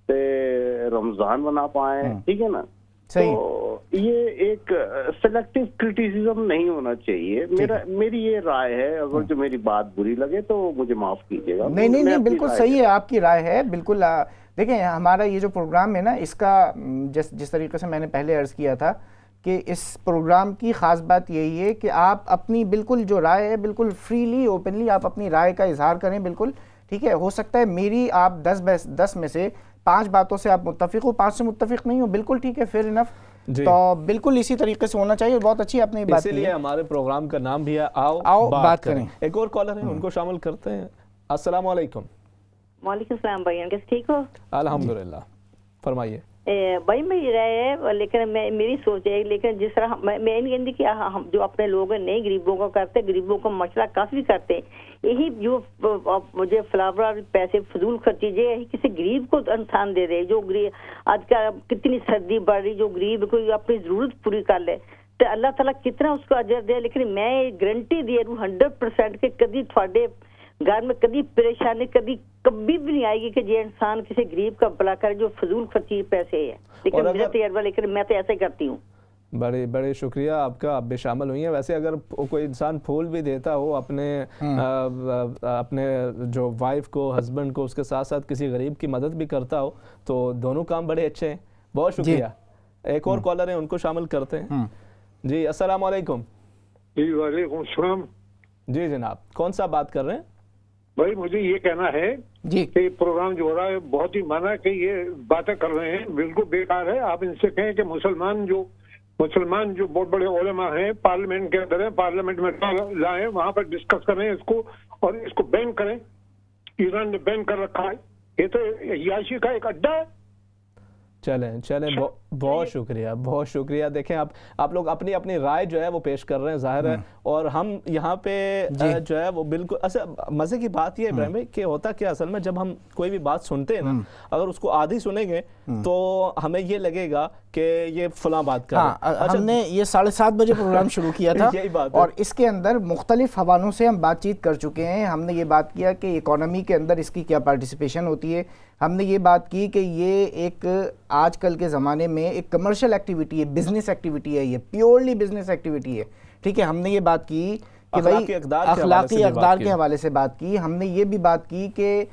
رمضان بنا پائیں. ٹھیک ہے نا. تو یہ ایک سلیکٹیو کرٹیسزم نہیں ہونا چاہیے. میری یہ رائے ہے, اگر جو میری بات بری لگے تو مجھے معاف کیجیے گا.
نہیں بالکل صحیح ہے, آپ کی رائے ہے بالکل. دیکھیں ہمارا یہ جو پروگرام ہے نا, اس کا جس طریقے سے میں نے پہلے عرض کیا تھا کہ اس پروگرام کی خاص بات یہی ہے کہ آپ اپنی بالکل جو رائے ہے بالکل فریلی اوپنلی آپ اپنی رائے کا اظہار کریں. بالکل ٹھیک ہے. ہو سکتا ہے میری آپ 10 میں سے 5 باتوں سے آپ متفق ہو, 5 سے متفق نہیں ہو, بالکل ٹھیک ہے, فیئر انف. تو بالکل اسی طریقے سے ہونا چاہیے. بہت اچھی آپ نے بات کی.
اسی لیے ہمارے پروگرام کا نام بھی ہے آؤ بات کریں. ایک اور کالر ہے, ان کو شامل کرتے ہیں. السلام علیکم.
وعلیکم السلام بھائی, کیسے ٹھیک ہو؟
الحمدللہ. فرمائیے.
بھائی میری رائے ہے, لیکن میری سوچ ہے, لیکن جس طرح میں نہیں کہتی کہ ہم جو اپنے لوگ ہیں نہیں غریبوں کو کرتے, غریبوں کو مشورہ کافی کرتے, یہی جو مجھے فلاور پیسے فضول خرچی یہی کسی غریب کو انسان دے دے. جو آج کا کتنی سردی بڑھ رہی, جو غریب کوئی اپنی ضرورت پوری کر لے تو اللہ تعالیٰ کتنا اس کو اجر دے. لیکن میں گارنٹی دے رہی ہوں 100% کہ کبھی تھوڑے گھر میں کبھی پریشانی کبھی بھی نہیں آئے گی کہ یہ انسان کسی غریب کا بھلا کرے جو فضول خرچی پیسے ہے. لیکن میرا تجربہ, لیکن میں تو ایسے کرتی ہوں.
بڑے شکریہ آپ کا, آپ بھی شامل ہوئی ہیں. ویسے اگر کوئی انسان پھول بھی دیتا ہو اپنے جو وائف کو, ہسبینڈ کو, اس کے ساتھ ساتھ کسی غریب کی مدد بھی کرتا ہو تو دونوں کام بڑے اچھے ہیں. بہت شکریہ. ایک اور کالر ہیں, ان کو شامل کرتے ہیں. جی السلام علیکم.
جی وعلیکم السلام.
جی جناب, کون سا بات کر رہے ہیں؟
بھائی مجھے یہ کہنا ہے کہ پروگرام جو ہو رہا ہے بہت ہی مانا کہ یہ باتیں کر رہے ہیں بالکل بیکار ہے. آپ ان سے کہیں کہ مسلمان جو بہت بڑے علماء ہیں پارلیمنٹ کے اندر ہیں, پارلیمنٹ میں لائیں, وہاں پر ڈسکس کریں اس کو اور اس کو بین کریں. ایران نے بین کر رکھا ہے, یہ تو عیاشی کا ایک اڈا ہے.
چلیں بہت شکریہ. دیکھیں آپ لوگ اپنی رائے جو ہے وہ پیش کر رہے ہیں, ظاہر ہے, اور ہم یہاں پہ جو ہے وہ بالکل مزے کی بات یہ ہے ابراہیم بھائی کہ ہوتا کیا اصل میں, جب ہم کوئی بھی بات سنتے ہیں نا, اگر اس کو آدھی سنیں گے تو ہمیں یہ لگے گا کہ یہ فلاں بات کر رہے ہیں.
ہم نے یہ 7:30 بجے پروگرام شروع کیا تھا اور اس کے اندر مختلف حوالوں سے ہم بات چیت کر چکے ہیں. ہم نے یہ بات کیا کہ اکانومی کے اندر اس کی کیا پارٹیسپیشن ہوتی ہے. ہم نے یہ بات کی کہ یہ ایک آج کل کے زمانے میں ایک کمرشل ایکٹیویٹی ہے, بزنس ایکٹیویٹی ہے, یہ پیورلی بزنس ایکٹیویٹی ہے. ٹھیک ہے. ہم نے یہ بات کی کہ بھائی اخلاقی اقدار کے حوالے سے بات کی. ہم نے یہ بھی بات کی کہ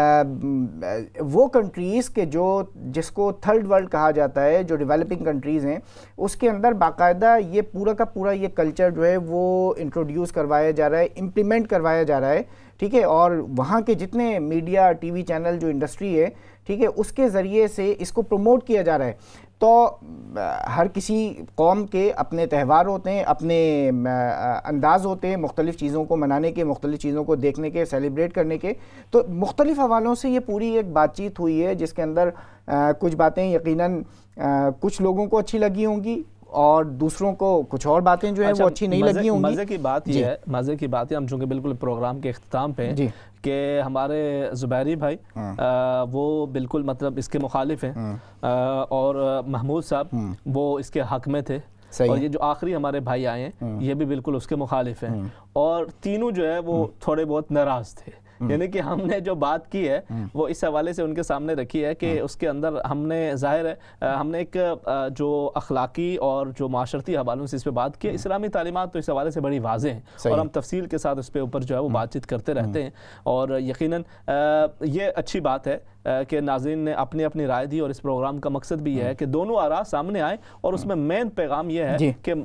وہ کنٹریز کے جس کو تھرڈ ورلڈ کہا جاتا ہے, جو ڈیولپنگ کنٹریز ہیں, اس کے اندر باقاعدہ یہ پورا کا پورا یہ کلچر جو ہے وہ انٹروڈیوس کروایا جا رہا ہے, امپلیمنٹ کروایا جا رہا ہے. ٹھیک ہے. اور وہاں کے جتنے میڈیا, ٹی وی چینل, جو انڈسٹری ہے, ٹھیک ہے, اس کے ذریعے سے اس کو پروموٹ کیا جا رہا ہے. تو ہر کسی قوم کے اپنے تہوار ہوتے ہیں, اپنے انداز ہوتے ہیں مختلف چیزوں کو منانے کے, مختلف چیزوں کو دیکھنے کے, سیلیبریٹ کرنے کے. تو مختلف حوالوں سے یہ پوری ایک بات چیت ہوئی ہے جس کے اندر کچھ باتیں یقیناً کچھ لوگوں کو اچھی لگی ہوں گی اور دوسروں کو کچھ اور باتیں جو ہیں وہ اچھی نہیں لگی ہوں گی.
مزے کی بات ہے ہم چونکہ بالکل پروگرام کے اختتام پہ ہیں کہ ہمارے زبیری بھائی وہ بالکل مطلب اس کے مخالف ہیں, اور محمود صاحب وہ اس کے حق میں تھے, اور یہ جو آخری ہمارے بھائی آئے ہیں یہ بھی بالکل اس کے مخالف ہیں, اور تینوں جو ہے وہ تھوڑے بہت ناراض تھے یعنی کہ ہم نے جو بات کی ہے وہ اس حوالے سے ان کے سامنے رکھی ہے کہ اس کے اندر ہم نے ظاہر ہے ہم نے ایک جو اخلاقی اور جو معاشرتی حوالوں سے اس پہ بات کی ہے. اسلامی تعلیمات تو اس حوالے سے بڑی واضح ہیں اور ہم تفصیل کے ساتھ اس پہ اوپر جو ہے وہ بات چیت کرتے رہتے ہیں, اور یقیناً یہ اچھی بات ہے کہ ناظرین نے اپنی اپنی رائے دی, اور اس پروگرام کا مقصد بھی یہ ہے کہ دونوں آراء سامنے آئیں, اور اس میں مین پیغام یہ ہے کہ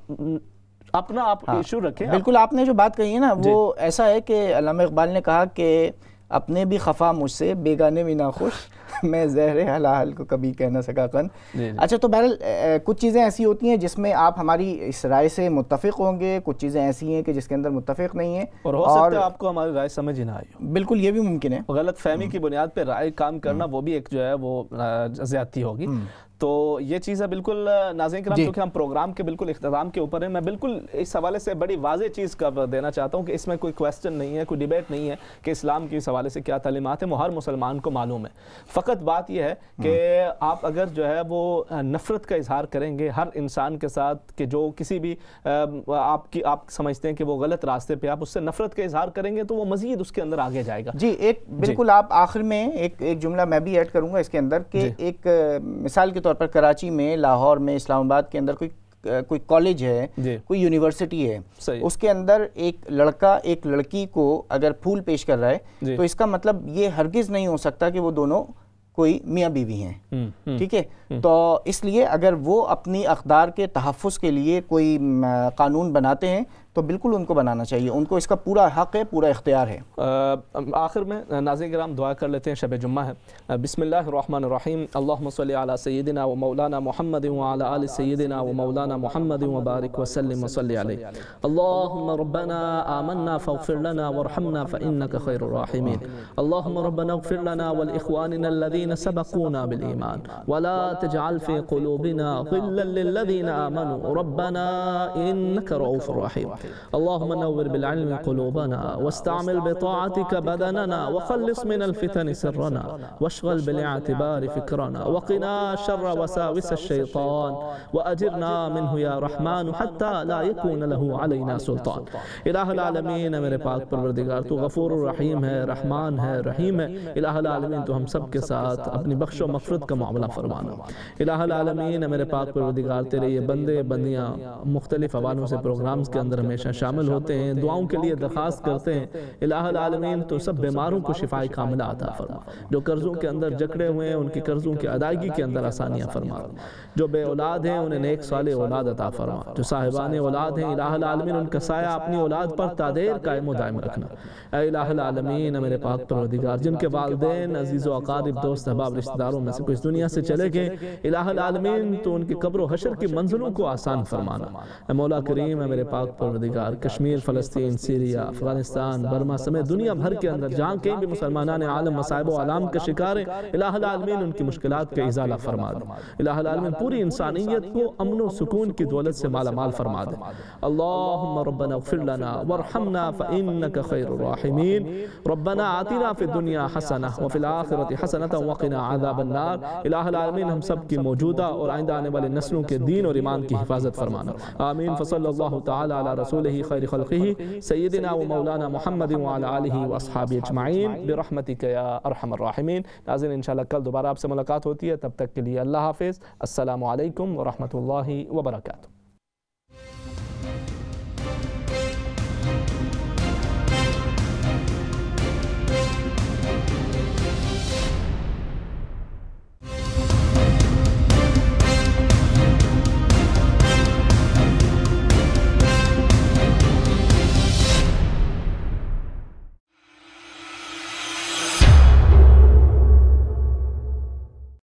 اپنا آپ ایشو رکھیں.
بالکل آپ نے جو بات کہی ہے نا وہ ایسا ہے کہ علامہ اقبال نے کہا کہ اپنے بھی خفا مجھ سے بیگانے بھی نہ خوش, میں زہر حلال کو کبھی کہہ نہ سکا قن. اچھا تو بہرحال کچھ چیزیں ایسی ہوتی ہیں جس میں آپ ہماری اس رائے سے متفق ہوں گے, کچھ چیزیں ایسی ہیں کہ جس کے اندر متفق نہیں ہیں,
اور ہو سکتا ہے آپ کو ہماری رائے سمجھ ہی نہ آئی ہو.
بالکل یہ بھی ممکن ہے.
غلط فہمی کی بنیاد پہ رائے کام کرنا وہ بھی ایک جو ہے وہ زیادتی ہوگی. تو یہ چیز ہے بالکل ناظرین کرام, کیونکہ ہم پروگرام کے بالکل اختتام کے اوپر ہیں, میں بالکل اس حوالے سے بڑی واضح چیز کا دینا چاہتا ہوں کہ اس میں کوئی کویسچن نہیں ہے, کوئی ڈیبیٹ نہیں ہے کہ اسلام کی اس حوالے سے کیا تعلیمات ہیں, وہ ہر مسلمان کو معلوم ہے. فقط بات یہ ہے کہ آپ اگر جو ہے وہ نفرت کا اظہار کریں گے ہر انسان کے ساتھ کہ جو کسی بھی آپ سمجھتے ہیں کہ وہ غلط راستے پہ, آپ اس سے نفرت کا اظہار کریں گے تو وہ مزید اس کے اندر آگے جائے گا.
جی ایک بالکل آپ آخر میں ایک جملہ میں بھی ایڈ کروں گا اس کے اندر کہ ایک مثال کے طور پر کراچی میں, لاہور میں, اسلام آباد کے اندر کوئی کالج ہے, کوئی یونیورسٹی ہے, اس کے اندر ایک لڑکا ایک لڑکی کو اگر پھول پیش کر رہا ہے تو اس کا مطلب یہ ہرگز نہیں ہو سکتا کہ وہ دونوں کوئی میاں بیوی ہیں. ٹھیک ہے, تو اس لیے اگر وہ اپنی اقدار کے تحفظ کے لیے کوئی قانون بناتے ہیں تو بالکل ان کو بنانا چاہیے, ان کو اس کا پورا حق ہے, پورا اختیار ہے.
آخر میں ناظرین کرام دعا کر لیتے ہیں, شب جمعہ ہے. بسم اللہ الرحمن الرحیم. اللہم صلی علی سیدنا و مولانا محمد وعلی آل سیدنا و مولانا محمد وبارک وسلم وصلی علیہ. اللہم ربنا آمنا فاغفر لنا وارحمنا فإنک خیر الراحمین. اللہم ربنا اغفر لنا ولاخواننا الذین سبقونا بالایمان ولا تجعل فی قلوبنا غلا للذین آمنوا ربنا انک رؤوف رحیم. اللهم نور بالعلم قلوبنا واستعمل بطاعتك بدننا وخلص من الفتن سرنا واشغل بالاعتبار فكرنا وقنا شر وساوس الشيطان وأجرنا منه يا رحمن حتى لا يكون له علينا سلطان. الہ العالمین میرے پاک پروردگار تو غفور الرحیم ہے, رحمان ہے, رحیم ہے. الہ العالمین تو ہم سب کے ساتھ اپنی بخش و مغفرت کا معاملہ فرمانا. الہ العالمین میرے پاک پروردگار تیرے یہ بندے بندیاں مختلف حوالوں سے پروگرامز کے اندر ہمیشہ شامل ہوتے ہیں, دعاؤں کے لیے درخواست کرتے ہیں. الہ العالمین تو سب بیماروں کو شفائے کاملہ عطا فرما, جو قرضوں کے اندر جکڑے ہوئے ہیں ان کی قرضوں کی ادائیگی کے اندر آسانیاں فرما, جو بے اولاد ہیں انہیں نیک صالح اولاد عطا فرما, جو صاحبان اولاد ہیں الہ العالمین ان کا سایہ اپنی اولاد پر تادیر قائم و دائم رکھنا. اے الہ العالمین میرے پاک پروردگار جن کے والدین عزیز و اقارب دوست احباب رشتہ داروں میں سے کوئی اس دنیا سے چلے گئے, الہ العالمین تو ان کی قبر و حشر کی منزلوں کو آسان فرمانا. اے مولا کریم ہے میرے پاک پروردگار, کشمیر, فلسطین, سیریا, افغانستان, برما سمیت دنیا بھر کے اندر جہاں کہیں بھی مسلمانان عالم مصائب و علام کا شکار ہیں, الہ العالمین ان کی مشکلات کا ازالہ فرما دے. الہ العالمین پوری انسانیت کو امن و سکون کی دولت سے مالا مال فرما دے. اللہم ربنا اغفر لنا وارحمنا فإنک خیر الراحمین. ربنا آتنا فی الدنیا حسنہ وفی الآخرۃ حسنۃ وقنا عذاب النار. الہ العالمین ہم سب کی موجودہ اور آئندہ آنے والے نسلوں کے دین اور ایمان کی حفاظت فرمانا. آمین. فصلی اللہ تعالی علی رسولہ خیر خلقہ سیدنا و مولانا محمد وعلی آلہ و اصحابہ اجمعین برحمتک یا ارحم الراحمین. ناظرین انشاءاللہ کل دوبارہ آپ سے ملاقات ہوتی ہے, تب تک کے لیے اللہ حافظ. السلام علیکم ورحمۃ اللہ وبرکاتہ.